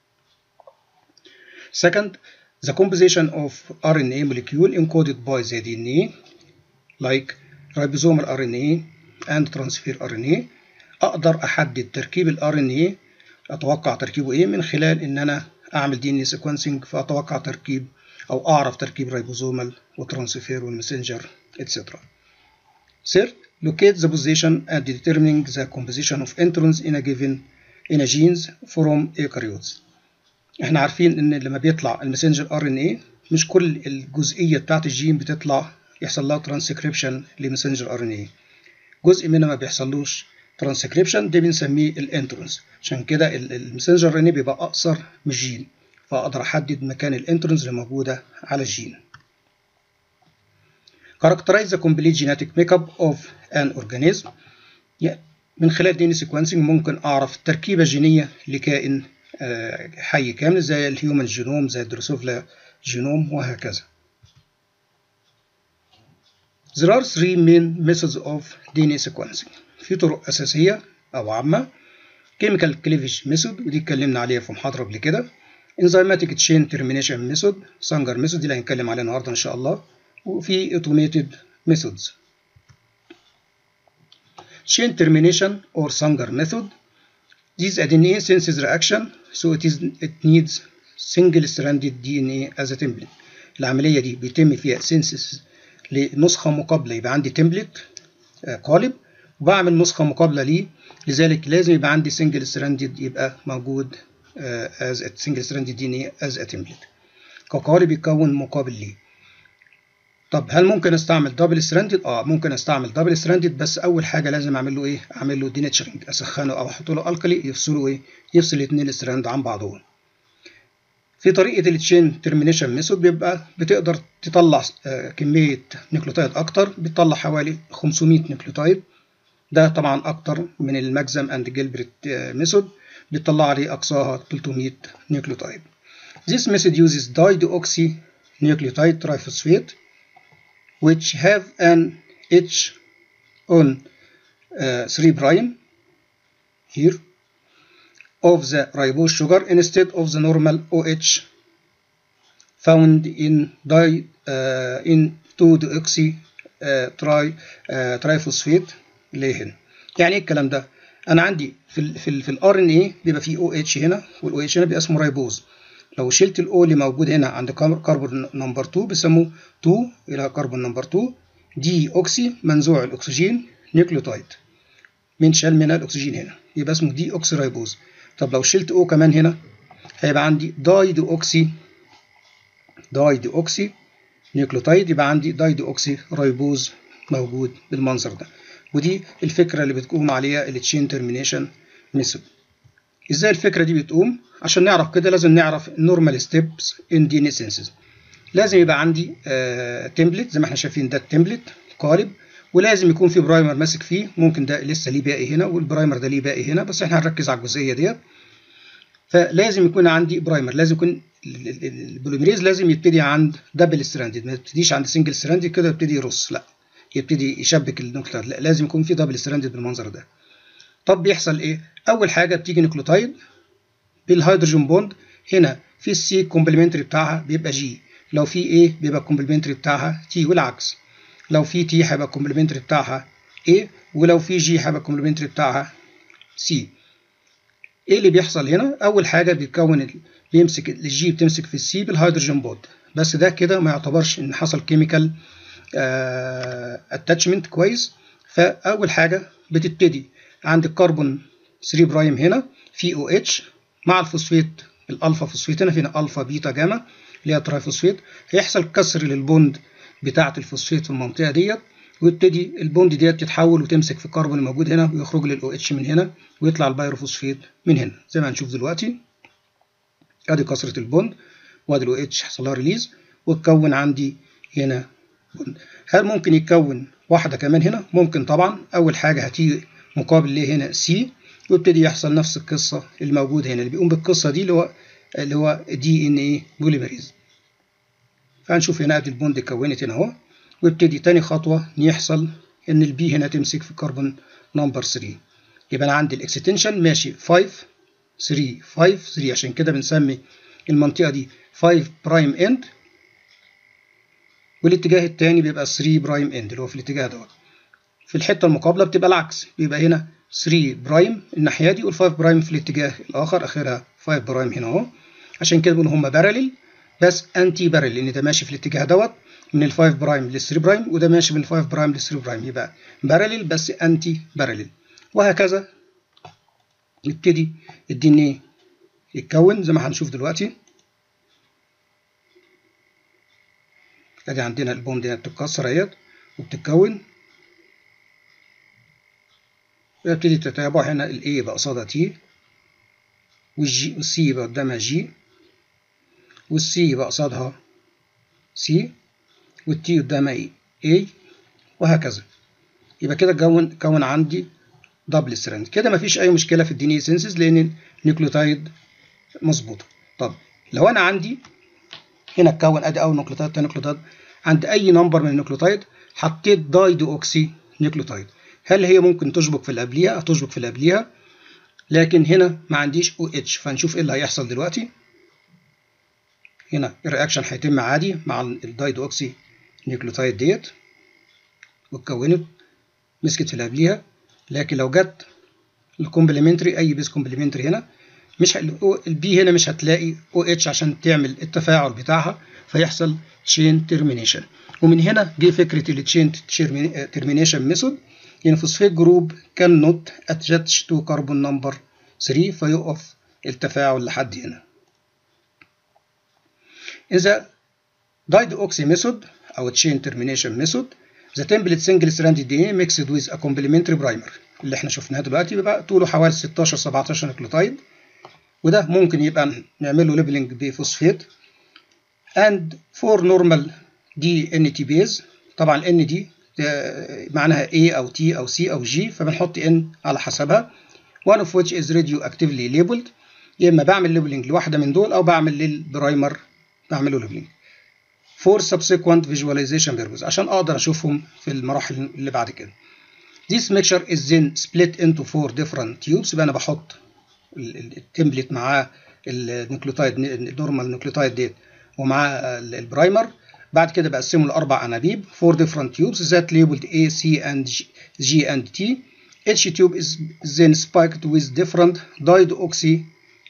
Second, the composition of RNA molecule encoded by the DNA like ribosomal RNA and transfer RNA. أقدر أحدد تركيب ال RNA، أتوقع تركيبه إيه من خلال إن أنا أعمل DNA sequencing، فأتوقع تركيب أو أعرف تركيب ribosomal وترانسفير والمسنجر etc. Third, locate the position and determining the composition of introns in a genes from eukaryotes. احنا عارفين ان لما بيطلع المسنجر RNA مش كل الجزئية بتاعت الجين بتطلع يحصل لها ترانسكريبشن لمسنجر RNA. جزء منها ما بيحصلوش ترانسكريبشن، ده بنسميه الانترونز. عشان كده المسنجر RNA بيبقى اقصر من الجين، فاقدر احدد مكان الانترونز اللي موجودة على الجين. Characterize the complete genetic makeup of an organism. من خلال DNA sequencing ممكن أعرف التركيبة الجينية لكائن حي كامل زي الهيومن جينوم، زي الدروسوفلا جينوم وهكذا. There are 3 main methods of DNA sequencing. في طرق أساسية أو عامة. Chemical cleavage method ودي اتكلمنا عليها في محاضرة قبل كده. Enzymatic chain termination method، Sanger method دي اللي هنتكلم عليها النهارده إن شاء الله. وفي automated methods. Chain termination or Sanger method. This is a DNA synthesis reaction, so it needs single-stranded DNA as a template. العملية دي بيتم فيها synthesis لنسخة مقابلة، يبقى عندي template قالب وبعمل نسخة مقابلة ليه، لذلك لازم يبقى عندي single-stranded يبقى موجود as a single-stranded DNA as a template كقالب يكون مقابل ليه. طب هل ممكن استعمل دبل ستراندد؟ ممكن استعمل دبل ستراندد، بس اول حاجه لازم اعمل له ايه؟ اعمل له ديناتشرنج، اسخنه او احط له الكلي يفصلوا ايه؟ يفصل الاثنين ستراند عن بعضهم. في طريقه التشين ترمينيشن ميثود بيبقى بتقدر تطلع كميه نيوكليوتايد اكتر، بتطلع حوالي 500 نيوكليوتايد. ده طبعا اكتر من الماكسم اند جيلبرت ميثود بتطلع لي اقصاها 300 نيوكليوتايد. This method uses dideoxynucleotide triphosphate which have an H on 3' here of the ribose sugar instead of the normal OH found in 2-deoxy triphosphate اللي هنا. يعني ايه الكلام ده؟ انا عندي في ال RNA بيبقى فيه OH هنا، وال OH هنا بيبقى اسمه رايبوز. لو شلت ال O اللي موجود هنا عند كربون نمبر 2 بيسموه 2 إلى كربون نمبر 2 دي أوكسي منزوع الأكسجين نيوكليوتايد، من شال منها الأكسجين هنا يبقى اسمه دي أوكسي رايبوز. طب لو شلت O كمان هنا هيبقى عندي داي دي أوكسي نيوكليوتايد، يبقى عندي داي دي أوكسي رايبوز موجود بالمنظر ده. ودي الفكرة اللي بتقوم عليها التشين ترمينيشن ميثود. ازاي الفكرة دي بتقوم؟ عشان نعرف كده لازم نعرف النورمال ستيبس ان DNA synthesis. لازم يبقى عندي تمبلت زي ما احنا شايفين، ده التمبلت قالب، ولازم يكون في برايمر ماسك فيه. ممكن ده لسه ليه باقي هنا والبرايمر ده ليه باقي هنا، بس احنا هنركز على الجزئيه ديت. فلازم يكون عندي برايمر، لازم يكون البوليميريز لازم يبتدي عند دبل ستراندد، ما يبتديش عند سنجل ستراندد كده يبتدي يرص، لا يبتدي يشبك النيوكليوتايد، لا لازم يكون في دبل ستراندد بالمنظر ده. طب بيحصل ايه؟ اول حاجه بتيجي نيوكليوتايد بالهيدروجين بوند، هنا في السي كومبلمنتري بتاعها بيبقى جي، لو في ايه بيبقى الكومبلمنتري بتاعها تي، والعكس. لو في تي هيبقى الكومبلمنتري بتاعها ايه، ولو في جي هيبقى الكومبلمنتري بتاعها سي. ايه اللي بيحصل هنا؟ اول حاجه بيتكون بيمسك الجي بتمسك في السي بالهيدروجين بوند، بس ده كده ما يعتبرش ان حصل كيميكال اتاتشمنت كويس. فاول حاجه بتبتدي عند الكربون 3 برايم هنا في او اتش مع الفوسفيت الالفا فوسفيت، هنا الفا بيتا جاما اللي هي ترايفوسفيت، هيحصل كسر للبوند بتاعه الفوسفيت في المنطقه ديت، ويبتدي البوند ديت تتحول وتمسك في الكربون الموجود هنا ويخرج للاو اتش من هنا ويطلع البيروفوسفيت من هنا زي ما هنشوف دلوقتي. ادي كسره البوند وادي الاو اتش حصل لها ريليز واتكون عندي هنا بوند. هل ممكن يتكون واحده كمان هنا؟ ممكن طبعا. اول حاجه هتيجي مقابل ليه هنا سي ويبتدي يحصل نفس القصه الموجوده هنا، اللي بيقوم بالقصه دي اللي هو دي ان ايه بوليميريز. فهنشوف هنا ادي البوند اتكونت هنا اهو، ويبتدي تاني خطوه يحصل ان البي هنا تمسك في كربون نمبر 3، يبقى انا عندي الاكستنشن ماشي 5 3 5 3، عشان كده بنسمي المنطقه دي 5 برايم اند، والاتجاه الثاني بيبقى 3 برايم اند اللي هو في الاتجاه دوت. في الحته المقابله بتبقى العكس، بيبقى هنا 3 برايم الناحيه دي وال5 برايم في الاتجاه الاخر، اخرها 5 برايم هنا اهو. عشان كده بنقول هم بارلل بس انتي بارلل، لان ده ماشي في الاتجاه دوت من ال5 برايم لل3 برايم، وده ماشي من ال5 برايم لل3 برايم، يبقى بارلل بس انتي بارلل. وهكذا يبتدي الدي ان ايه يتكون زي ما هنشوف دلوقتي. ادي عندنا البوند هنا بتتكسر اهيت وبتتكون، ويبتدي تتابع هنا الاي يبقى قصادها تي، والجي والسي يبقى قدامها جي، والسي يبقى قصادها سي، والتي قدامها اي، وهكذا. يبقى كده كون عندي دبل ستراند. كده مفيش اي مشكله في الدي ان اي سينسز لان النيوكليوتايد مظبوطه. طب لو انا عندي هنا اتكون ادي اول نيوكليوتايد تاني نيوكليوتايد، عند اي نمبر من النيوكليوتايد حطيت داي دي اوكسي نيوكليوتايد، هل هي ممكن تشبك في اللي قبليها؟ هتشبك في اللي قبليها، لكن هنا ما عنديش او اتش. فهنشوف ايه اللي هيحصل دلوقتي. هنا الرياكشن هيتم عادي مع الداي دي اوكسي نيوكليوتايد ديت واتكونت مسكت في اللي قبليها، لكن لو جت الكومبلمنتري اي بيس كومبلمنتري هنا مش البي هنا مش هتلاقي او اتش عشان تعمل التفاعل بتاعها، فيحصل تشين ترمينيشن. ومن هنا جه فكره التشين ترمينيشن ميثود، يعني فوسفيت جروب كان نوت اتاتش تو كربون نمبر 3 فيقف التفاعل لحد هنا. اذا دايدوكسي ميثود او تشين ترمينيشن ميثود the template single stranded DNA mixed with a complementary primer اللي احنا شفناه دلوقتي بيبقى طوله حوالي 16 17 نيوكليوتايد، وده ممكن يبقى نعمل له ليبلنج بفوسفيت and for normal DNT base. طبعا ال N دي معناها A او T او C او G، فبنحط N على حسبها. one of which is radioactively labeled، يا اما بعمل ليبلنج لواحده من دول او بعمل للبرايمر بعمله ليبلنج for subsequent visualization purpose عشان اقدر اشوفهم في المراحل اللي بعد كده. This mixture is then split into 4 different tubes. يبقى انا بحط التمبلت معاه النيوكليوتايد النورمال نيوكليوتايد ديت ومعاه البرايمر، بعد كده بقسمه لاربع انابيب 4 different tubes that labeled A, C and G and T. Each tube is then spiked with different dioxy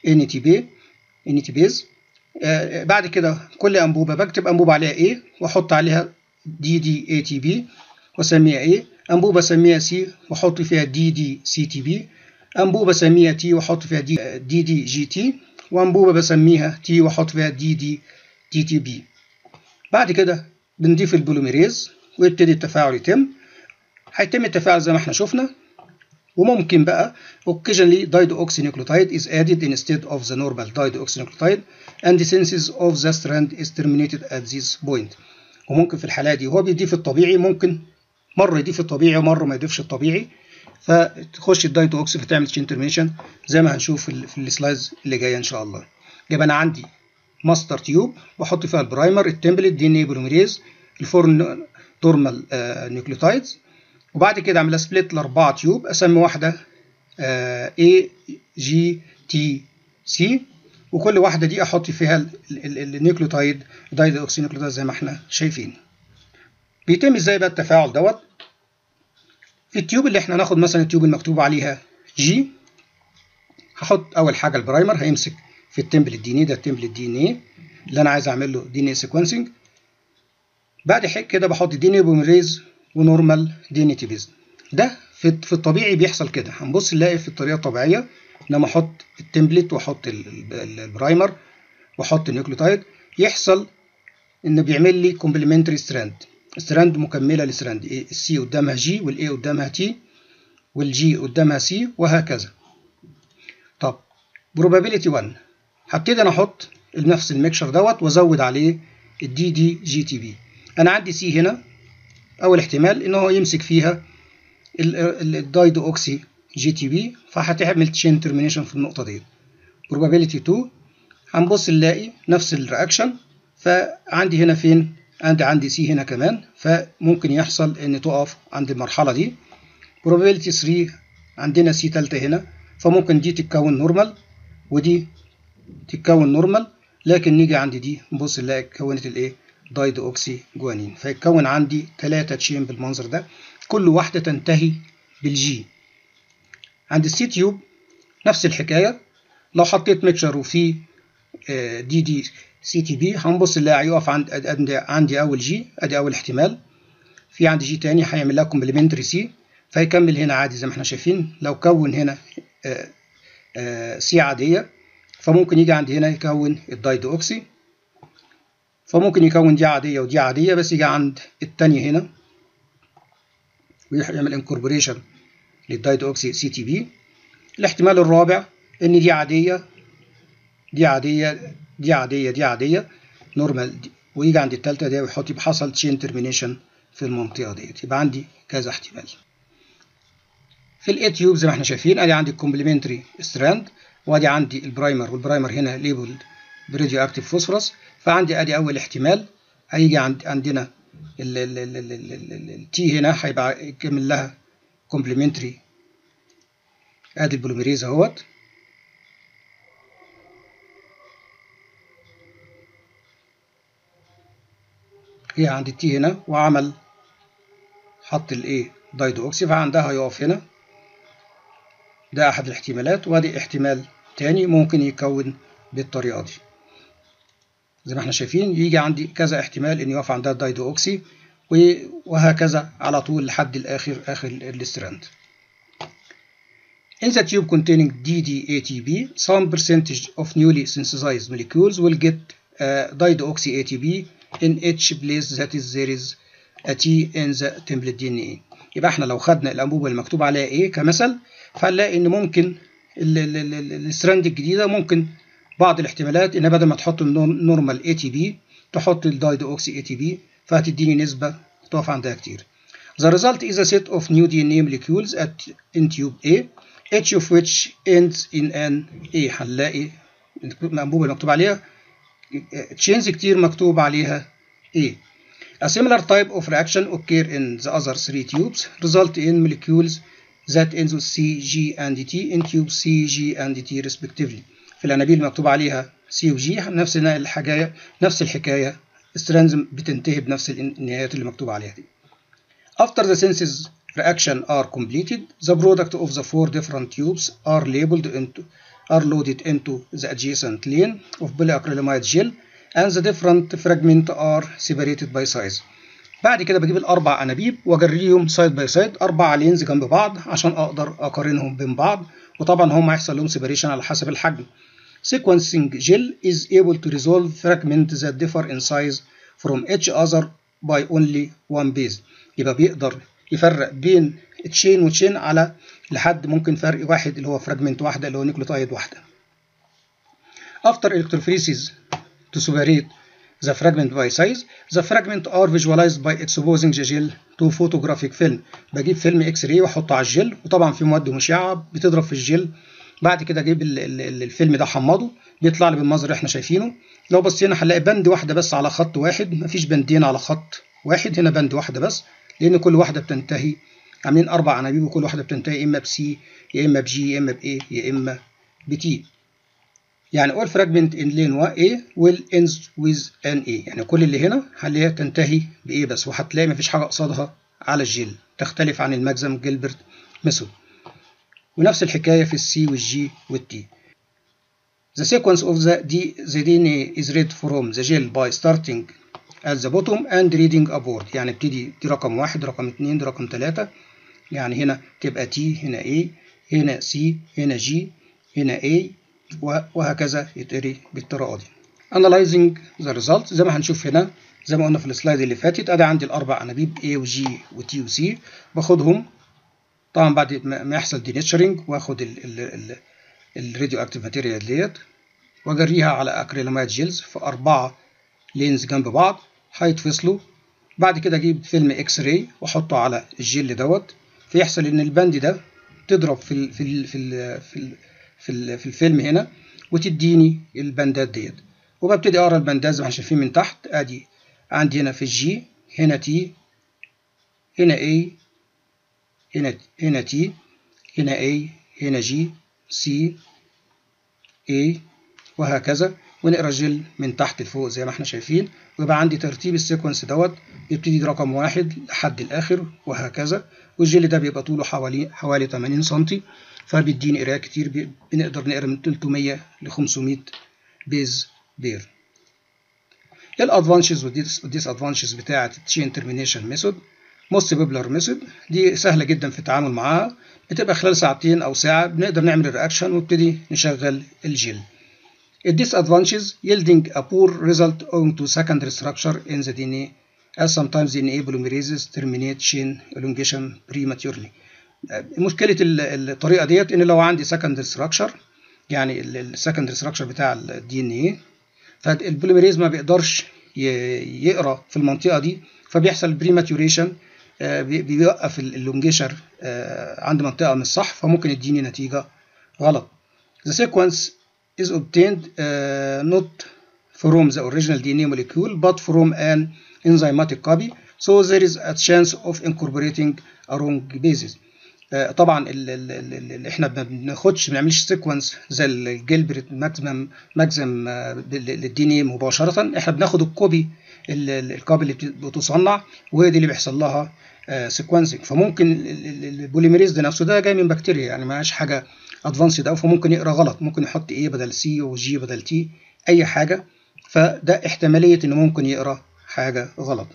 NT base. بعد كده كل انبوبه بكتب انبوبه عليها A واحط عليها DDATB واسميها A، انبوبه اسميها C واحط فيها DDCTB، انبوبه اسميها T واحط فيها DDGT، وانبوبه بسميها T واحط فيها DDTTB. بعد كده بنضيف البوليميريز ويبتدي التفاعل يتم. هيتم التفاعل زي ما احنا شفنا، وممكن بقى occasionally dioxynucleotide is added instead of the normal dioxynucleotide and the synthesis of the strand is terminated at this point. وممكن في الحالة دي هو بيضيف الطبيعي، ممكن مرة يضيف الطبيعي ومرة ما يضيفش الطبيعي، فتخش الدايتوكسي فتعمل تشين ترمينيشن زي ما هنشوف في السلايدز اللي جاية إن شاء الله. يبقى أنا عندي ماستر تيوب بحط فيها البرايمر التمبلت دي ان اي بوليميريز الفور نورمال نيوكليوتايدز، وبعد كده اعملها سبليت لاربعه تيوب، اسمي واحده A G T C، وكل واحده دي احط فيها النيوكليوتايد دايدوكسي نيوكليوتايد زي ما احنا شايفين. بيتم ازاي بقى التفاعل دوت؟ في التيوب اللي احنا ناخد مثلا التيوب المكتوب عليها G هحط اول حاجه البرايمر، هيمسك في التمبلت دي ان اي، ده التمبلت دي ان اي اللي انا عايز اعمل له دي ان اي سيكونسنج. بعد كده بحط دي ان اي بوليمريز ونورمال دي ان اي تيبيز. ده في الطبيعي بيحصل كده، هنبص نلاقي في الطريقه الطبيعيه لما احط التمبلت واحط البرايمر واحط النيوكليوتايد يحصل انه بيعمل لي كومبلمنتري ستراند مكمله لستراند، السي قدامها جي والاي قدامها تي والجي قدامها سي وهكذا. طب probability 1 هبتدي انا احط نفس الميكشر دوت وازود عليه الدي دي جي تي بي. انا عندي سي هنا، اول احتمال ان هو يمسك فيها الدايدو اوكسي جي تي بي، فهتعمل تشين ترمينيشن في النقطه دي. probability 2 هنبص نلاقي نفس الرياكشن، فعندي هنا فين؟ عندي سي هنا كمان، فممكن يحصل ان تقف عند المرحله دي. probability 3 عندنا سي ثالثه هنا، فممكن دي تتكون نورمال ودي تتكون نورمال، لكن نيجي عند دي نبص نلاقي اتكونت الايه؟ دايدو اوكسي جوانين، فيتكون عندي 3 تشين بالمنظر ده، كل واحده تنتهي بالجي. عند السي تيوب نفس الحكايه، لو حطيت ميكشر وفيه دي دي سي تي بي هنبص نلاقي هيقف عندي اول جي، ادي اول احتمال. في عندي جي تاني هيعمل لها كومبلمنتري سي، فيكمل هنا عادي زي ما احنا شايفين. لو كون هنا سي عاديه، فممكن يجي عندي هنا يكون الدايدو اوكسي، فممكن يكون دي عاديه ودي عاديه، بس يجي عند الثانيه هنا ويعمل انكوربوريشن للدايدو اوكسي سي تي بي. الاحتمال الرابع ان دي عاديه دي عاديه دي عاديه دي عاديه نورمال، ويجي عند الثالثه دي ويحط، يبقى حصل تشين ترمينيشن في المنطقه ديت. يبقى عندي كذا احتمال. في الاي تيوب زي ما احنا شايفين، ادي عندي الكومبلمنتري ستراند، وادي عندي البرايمر، والبرايمر هنا ليبلد براديو اكتيف فوسفورس، فعندي ادي اول احتمال. هيجي عندنا التي هنا هيبقى يكمل لها كومبلمنتري، ادي البوليميريز اهوت. هي عند التي هنا وعمل حط الايه دايدو اوكسي، فعندها هيقف هنا. ده احد الاحتمالات، وادي احتمال تاني ممكن يكون بالطريقه دي زي ما احنا شايفين. يجي عندي كذا احتمال ان يقف عندها الدايدو اوكسي، وهكذا على طول لحد الاخر اخر الستراند. In the tube containing DDATP, some percentage of newly synthesized molecules will get dideoxy ATP in each place that is there is a T in the template DNA. يبقى احنا لو خدنا الانبوبه المكتوب عليها A كمثل، فهنلاقي ان ممكن الستراند الجديده ممكن بعض الاحتمالات ان بدل ما تحط النورمال ATP تحط الدايدو اوكسي ATP، فهتديني نسبه تقف عندها كتير. The result is a set of new DNA molecules in tube A, each of which ends in an A. هنلاقي الانبوبه المكتوب عليها تشينز كتير مكتوب عليها A. A similar type of reaction occur in the other 3 tubes, result in molecules that ends with C, G and T in tube C, G and T respectively. في الأنابيب المكتوب عليها C و G نفس الحكاية الستراندز بتنتهي بنفس النهايات اللي مكتوب عليها دي. After the synthesis reaction are completed, the product of the 4 different tubes are loaded into the adjacent lane of polyacrylamide gel, and the different fragments are separated by size. بعد كده بجيب الاربع انابيب واجريهم سايد باي سايد، 4 لينز جنب بعض عشان اقدر اقارنهم بين بعض، وطبعا هم هيحصل لهم سيبريشن على حسب الحجم. Sequencing gel is able to resolve fragments that differ in size from each other by only one base. يبقى بيقدر يفرق بين تشين وتشين على لحد ممكن فرق واحد اللي هو فراجمنت واحده اللي هو نيوكليوتايد واحده. After electrophoresis to separate the fragment by size, the fragment are visualized by exposing the gel to photographic film. بجيب فيلم اكس راي واحطه على الجل، وطبعا في مواد مشعه بتضرب في الجل. بعد كده اجيب الفيلم ده احمضه، بيطلع لي بالمنظر اللي احنا شايفينه. لو بصينا هنلاقي بند واحده بس على خط واحد، مفيش بندين على خط واحد، هنا بند واحده بس، لان كل واحده بتنتهي، عاملين 4 انابيب وكل واحده بتنتهي اما بسي يا اما بجي يا اما باي يا اما بتي. يعني all fragment in lane A will ends with an A، يعني كل اللي هنا هنلاقيها تنتهي ب A بس، وهتلاقي مفيش حاجه قصادها على الجل، تختلف عن الماكسيم جيلبرت ميثود. ونفس الحكاية في السي والجي والتي. The sequence of the DNA is read from the gel by starting at the bottom and reading upward. يعني ابتدي دي رقم 1، رقم 2، دي رقم 3، يعني هنا تبقى T، هنا A، هنا C، هنا G، هنا A، وهكذا يتقري بالطريقة دي. Analyzing the result زي ما هنشوف هنا، زي ما قلنا في السلايد اللي فاتت، ادي عندي الاربع انابيب A وG وT وC، باخدهم طبعا بعد ما يحصل دينيتشرنج، واخد الراديو اكتيف ماتيريال ديت واجريها على اكريلاميد جيلز في 4 لينز جنب بعض هيتفصلوا. بعد كده اجيب فيلم اكس راي واحطه على الجيل دوت، فيحصل ان البند ده تضرب في الفيلم هنا وتديني البندات ديت، وببتدي اقرا البندات زي ما احنا شايفين من تحت. ادي عندي هنا في الجي، هنا تي، هنا A، هنا تي، هنا A، هنا جي، سي، A، وهكذا، ونقرا الجيل من تحت لفوق زي ما احنا شايفين، ويبقى عندي ترتيب السيكونس دوت، يبتدي رقم 1 لحد الاخر وهكذا. والجيل ده بيبقى طوله حوالي 80 سم، فبيديني قرايه كتير، بنقدر نقرا من 300 ل 500 بيز بير. الادفانتجز والديس ادفانتجز بتاعه التشين ترمينيشن ميثود. موست بوبلر ميثود دي سهله جدا في التعامل معاها، بتبقى خلال ساعتين او ساعه بنقدر نعمل الرياكشن ونبتدي نشغل الجيل. الديسادفانتجز yielding a poor result owing to secondary structure in the DNA as sometimes DNA polymerases terminate chain elongation prematurely. مشكلة الطريقة ديت إن لو عندي secondary structure، يعني السكندري structure بتاع ال DNA، فالبوليميريز ما بيقدرش يقرأ في المنطقة دي، فبيحصل prematuration، بيوقف اللونجيشر عند منطقة من الصح، فممكن يديني نتيجة غلط. The sequence is obtained not from the original DNA molecule but from an enzymatic copy, so there is a chance of incorporating a wrong basis. طبعا احنا ما بنعملش سيكونس زي الجيلبرت ماكسيم للدي ان اي مباشره، احنا بناخد الكوبي اللي بتصنع، وهي دي اللي بيحصل لها سيكونسنج. فممكن البوليميريز ده نفسه ده جاي من بكتيريا، يعني ما هياش حاجه ادفانسد، او فممكن يقرا غلط، ممكن يحط A بدل C وG بدل T، اي حاجه، فده احتماليه انه ممكن يقرا حاجه غلط.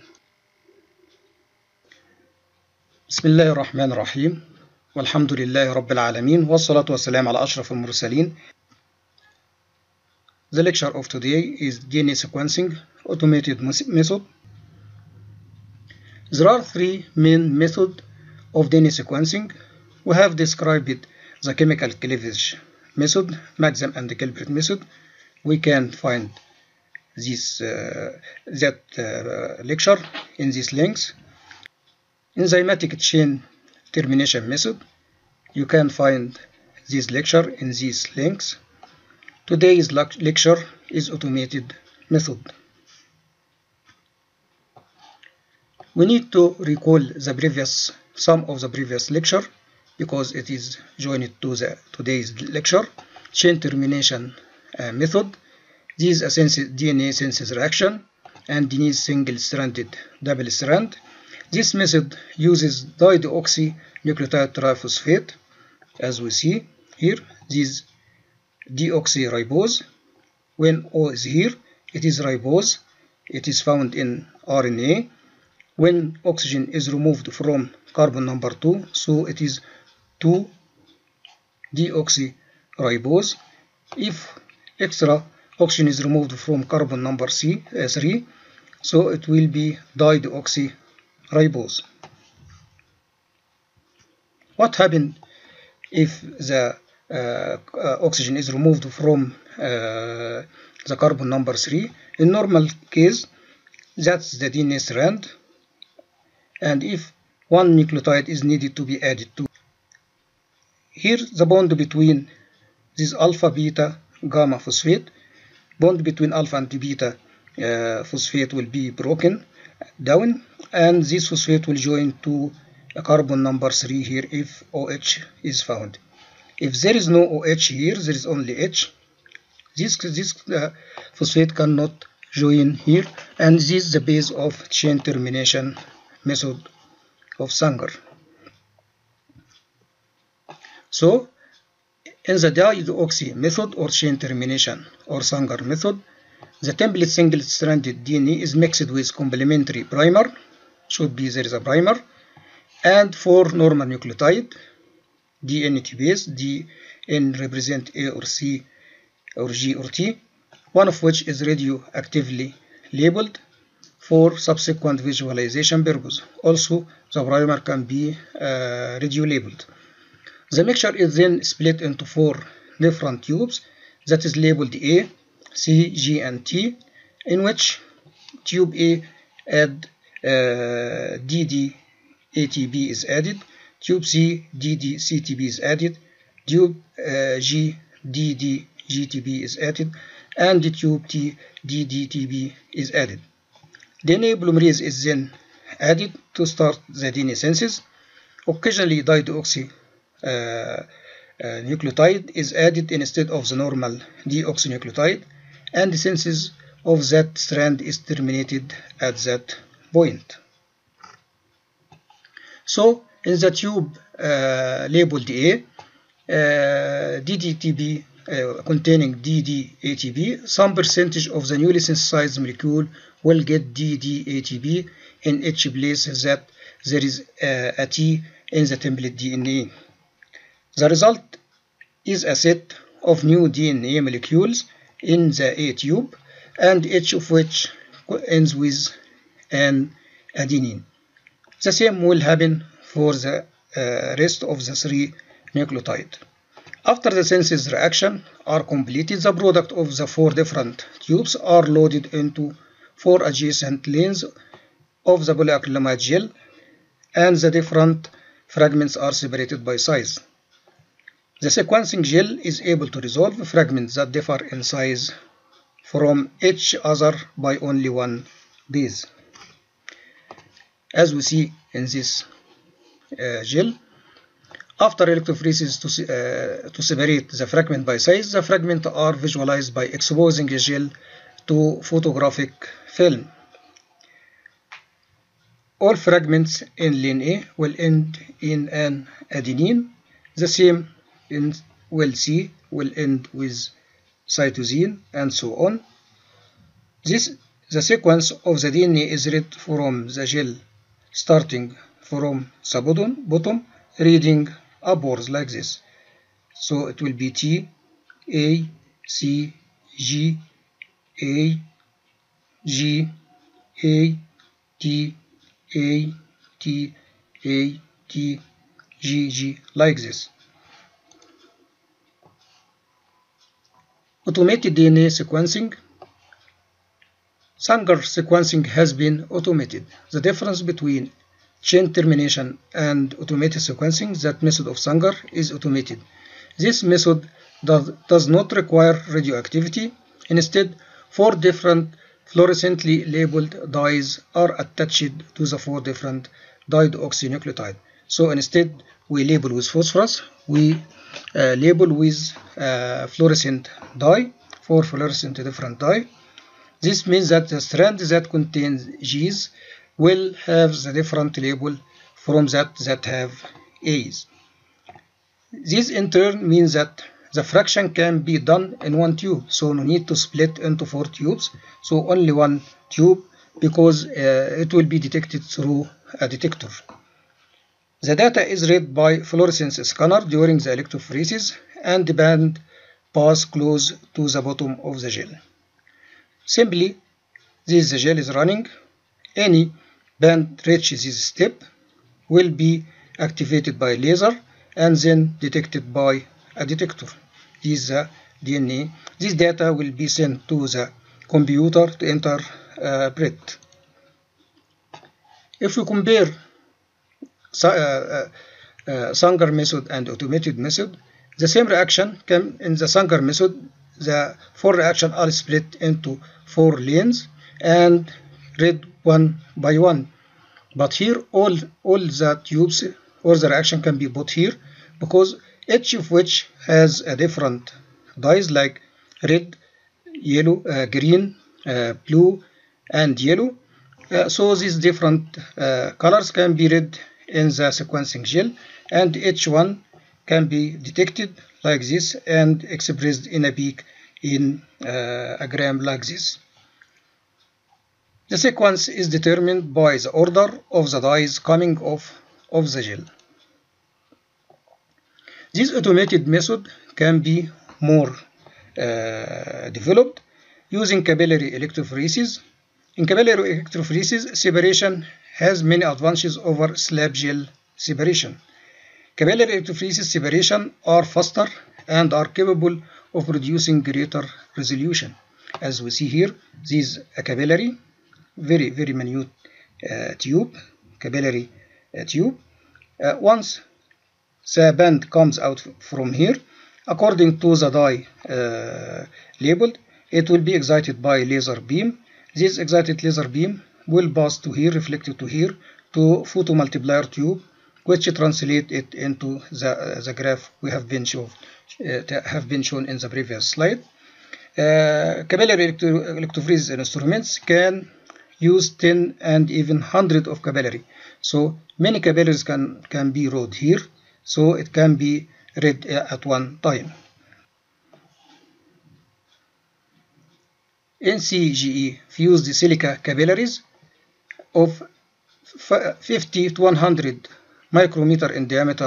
بسم الله الرحمن الرحيم، والحمد لله رب العالمين، والصلاة والسلام على أشرف المرسلين. The lecture of today is DNA sequencing automated method. There are three main methods of DNA sequencing. We have described the chemical cleavage method, Maxim and Gilbert method. We can find that lecture in these links. Enzymatic chain termination method, you can find this lecture in these links. Today's lecture is automated method. We need to recall some of the previous lecture because it is joined to today's lecture. Chain termination method. This is a DNA synthesis reaction and needs single-stranded double strand. This method uses dideoxynucleotide triphosphate, as we see here. This deoxyribose. When O is here, it is ribose. It is found in RNA. When oxygen is removed from carbon number 2, so it is 2-deoxyribose. If extra oxygen is removed from carbon number 3, so it will be dideoxyribose. What happens if the oxygen is removed from the carbon number 3? In normal case, that's the DNA strand, and if one nucleotide is needed to be added to. Here the bond between this alpha beta gamma phosphate, bond between alpha and beta phosphate will be broken down, and this phosphate will join to carbon number 3 here if OH is found. If there is no OH here, there is only H. This phosphate cannot join here, and this is the base of chain termination method of Sanger. So In the dideoxy method or chain termination or Sanger method, the template single-stranded DNA is mixed with complementary primer, should be there is a primer, and 4 normal nucleotide, DNT base, DN represent A or C or G or T, one of which is radioactively labeled for subsequent visualization purpose. Also, the primer can be radio-labeled. The mixture is then split into 4 different tubes that is labeled A, C, G, and T, in which tube A add DD-ATP is added, tube C, DD-CTP is added, tube G, DD-GTP is added, and the tube T, DDTP is added. DNA polymerase is then added to start the DNA synthesis. Occasionally, dideoxy nucleotide is added instead of the normal deoxynucleotide, and the synthesis of that strand is terminated at that point. So, in the tube labeled A, DDTP containing DD-ATP, some percentage of the newly synthesized molecule will get DD-ATP in each place that there is a T in the template DNA. The result is a set of new DNA molecules in the A tube, and each of which ends with an adenine. The same will happen for the rest of the 3 nucleotides. After the synthesis reaction are completed, the product of the 4 different tubes are loaded into 4 adjacent lanes of the polyacrylamide gel, and the different fragments are separated by size. The sequencing gel is able to resolve fragments that differ in size from each other by only 1 base. As we see in this gel, after electrophoresis to separate the fragment by size, the fragments are visualized by exposing the gel to photographic film. All fragments in lane A will end in an adenine. The same in well C will end with cytosine, and so on. The sequence of the DNA is read from the gel starting from the bottom reading upwards like this. So it will be T, A, C, G, A, G, A, T, A, T, A, T, G, G, like this. Automated DNA sequencing. Sanger sequencing has been automated. The difference between chain termination and automated sequencing, that method of Sanger is automated. This method does not require radioactivity. Instead, 4 different fluorescently labeled dyes are attached to the 4 different dideoxynucleotides. So instead, we label with phosphorus, we label with fluorescent dye, 4 fluorescent different dye. This means that the strand that contains G's will have the different label from that have A's. This in turn means that the fraction can be done in 1 tube, so no need to split into 4 tubes, so only 1 tube, because it will be detected through a detector. The data is read by fluorescence scanner during the electrophoresis, and the band pass close to the bottom of the gel. Simply, the gel is running. Any band reaches this step will be activated by laser and then detected by a detector. This is the DNA. This data will be sent to the computer to interpret. If we compare Sanger method and automated method, the same reaction can in the Sanger method. The 4 reactions are split into 4 lanes and read 1 by 1. But here all the tubes or the reaction can be put here, because each of which has a different dyes like red, yellow, green, blue, and yellow. So these different colors can be read in the sequencing gel, and each one can be detected like this and expressed in a peak in a gram like this. The sequence is determined by the order of the dyes coming off of the gel. This automated method can be more developed using capillary electrophoresis. In capillary electrophoresis, separation has many advantages over slab gel separation. Capillary electrophoresis separation are faster and are capable of producing greater resolution. As we see here, this is a capillary, very minute tube, capillary tube. Once the band comes out from here, according to the dye labeled, it will be excited by laser beam. This excited laser beam will pass to here, reflected to here, to photomultiplier tube, which translate it into the graph we have been shown in the previous slide. Capillary electrophoresis instruments can use 10 and even 100 of capillary. So many capillaries can be read here, so it can be read at one time. NCGE fused silica capillaries of 50 to 100 micrometer in diameter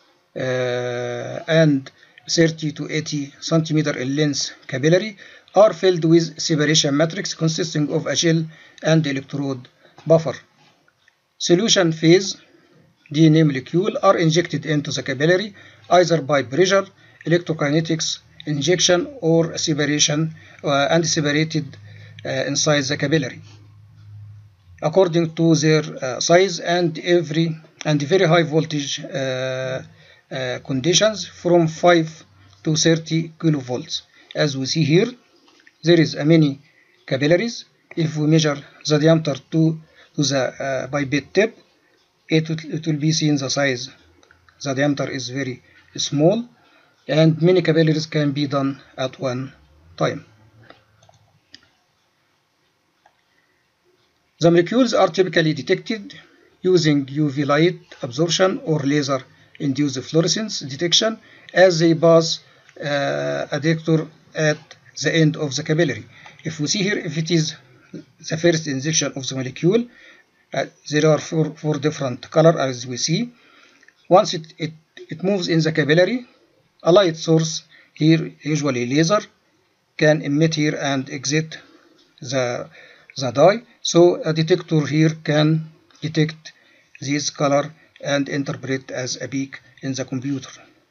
and 30 to 80 centimeter in length capillary are filled with separation matrix consisting of a gel and electrode buffer. Solution phase DNA molecule are injected into the capillary either by pressure, electrokinetics, injection, or separation and separated inside the capillary according to their size and very high voltage conditions from 5 to 30 kilovolts. As we see here, there is a many capillaries. If we measure the diameter to the pipette tip, it will be seen the size. The diameter is very small, and many capillaries can be done at one time. The molecules are typically detected using UV light absorption or laser-induced fluorescence detection as they pass a detector at the end of the capillary. If we see here, if it is the first injection of the molecule, there are four different colors as we see. Once it moves in the capillary, a light source here, usually laser, can emit here and exit the dye. So a detector here can detect this color and interpret as a peak in the computer.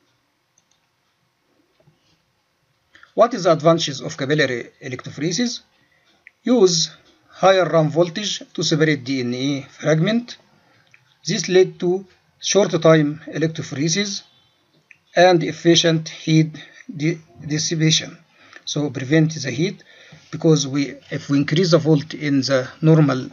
What is the advantages of capillary electrophoresis? Use higher RAM voltage to separate DNA fragment. This led to short time electrophoresis and efficient heat dissipation. So prevent the heat, because if we increase the volt in the normal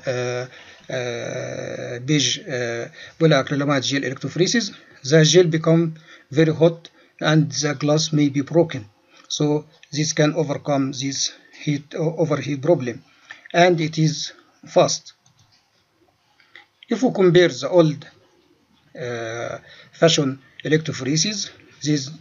beige polyacrylamide gel electrophoresis, the gel become very hot and the glass may be broken. So this can overcome this overheat problem, and it is fast. If we compare the old fashion electrophoresis, this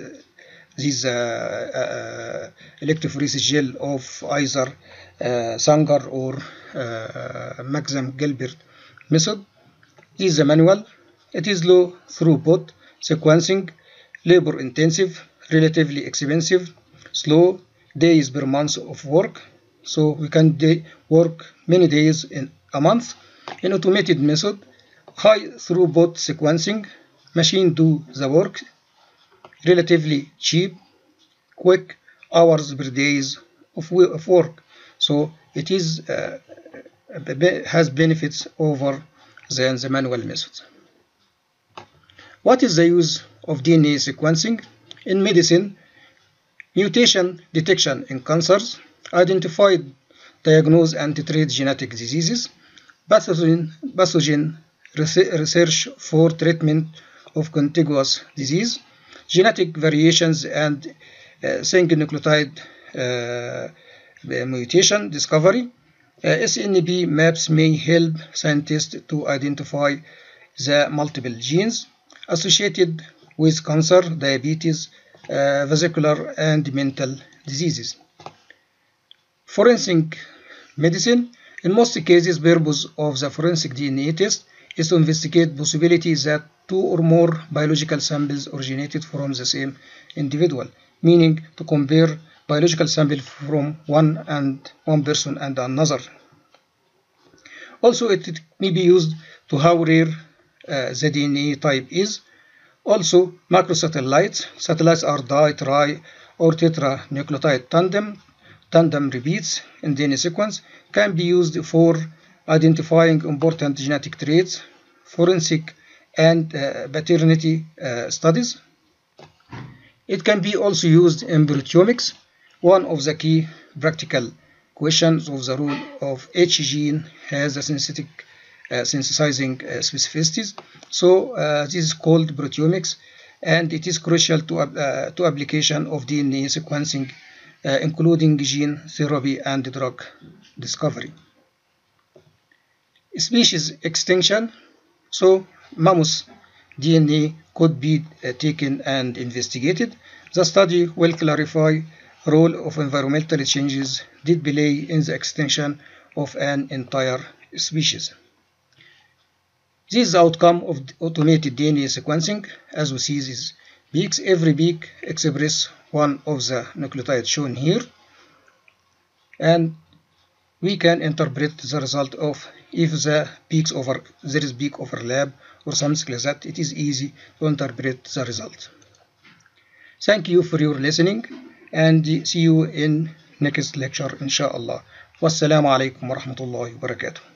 electrophoresis gel of either Sanger or Maxim Gilbert method. This is a manual. It is low throughput, sequencing, labor intensive, relatively expensive, slow, days per month of work. So we can work many days in a month. In automated method, high throughput sequencing, machine do the work, relatively cheap, quick, hours per days of work. So it is has benefits over the manual methods. What is the use of DNA sequencing in medicine? Mutation detection in cancers, identify, diagnose, and treat genetic diseases, pathogen research for treatment of contiguous disease, genetic variations and single nucleotide mutation discovery. SNP maps may help scientists to identify the multiple genes associated with cancer, diabetes, vascular and mental diseases. Forensic medicine. In most cases, the purpose of the forensic DNA test is to investigate possibilities that two or more biological samples originated from the same individual, meaning to compare biological samples from one person and another. Also, it may be used to how rare the DNA type is. Also, macrosatellites. Satellites are di, tri, or tetranucleotide tandem repeats in DNA sequence, can be used for identifying important genetic traits, forensic and paternity studies. It can be also used in proteomics. One of the key practical questions of the role of each gene has a synthesizing specificities. So this is called proteomics, and it is crucial to application of DNA sequencing, including gene therapy and drug discovery. Species extinction. So mammoth DNA could be taken and investigated. The study will clarify the role of environmental changes did play in the extinction of an entire species. This is the outcome of automated DNA sequencing. As we see these peaks, every peak expresses one of the nucleotides shown here, and we can interpret the result of if there is peak overlap or something like that. It is easy to interpret the result. Thank you for your listening, and see you in next lecture inshallah. Wassalamu alaikum wa rahmatullahi wa barakatuh.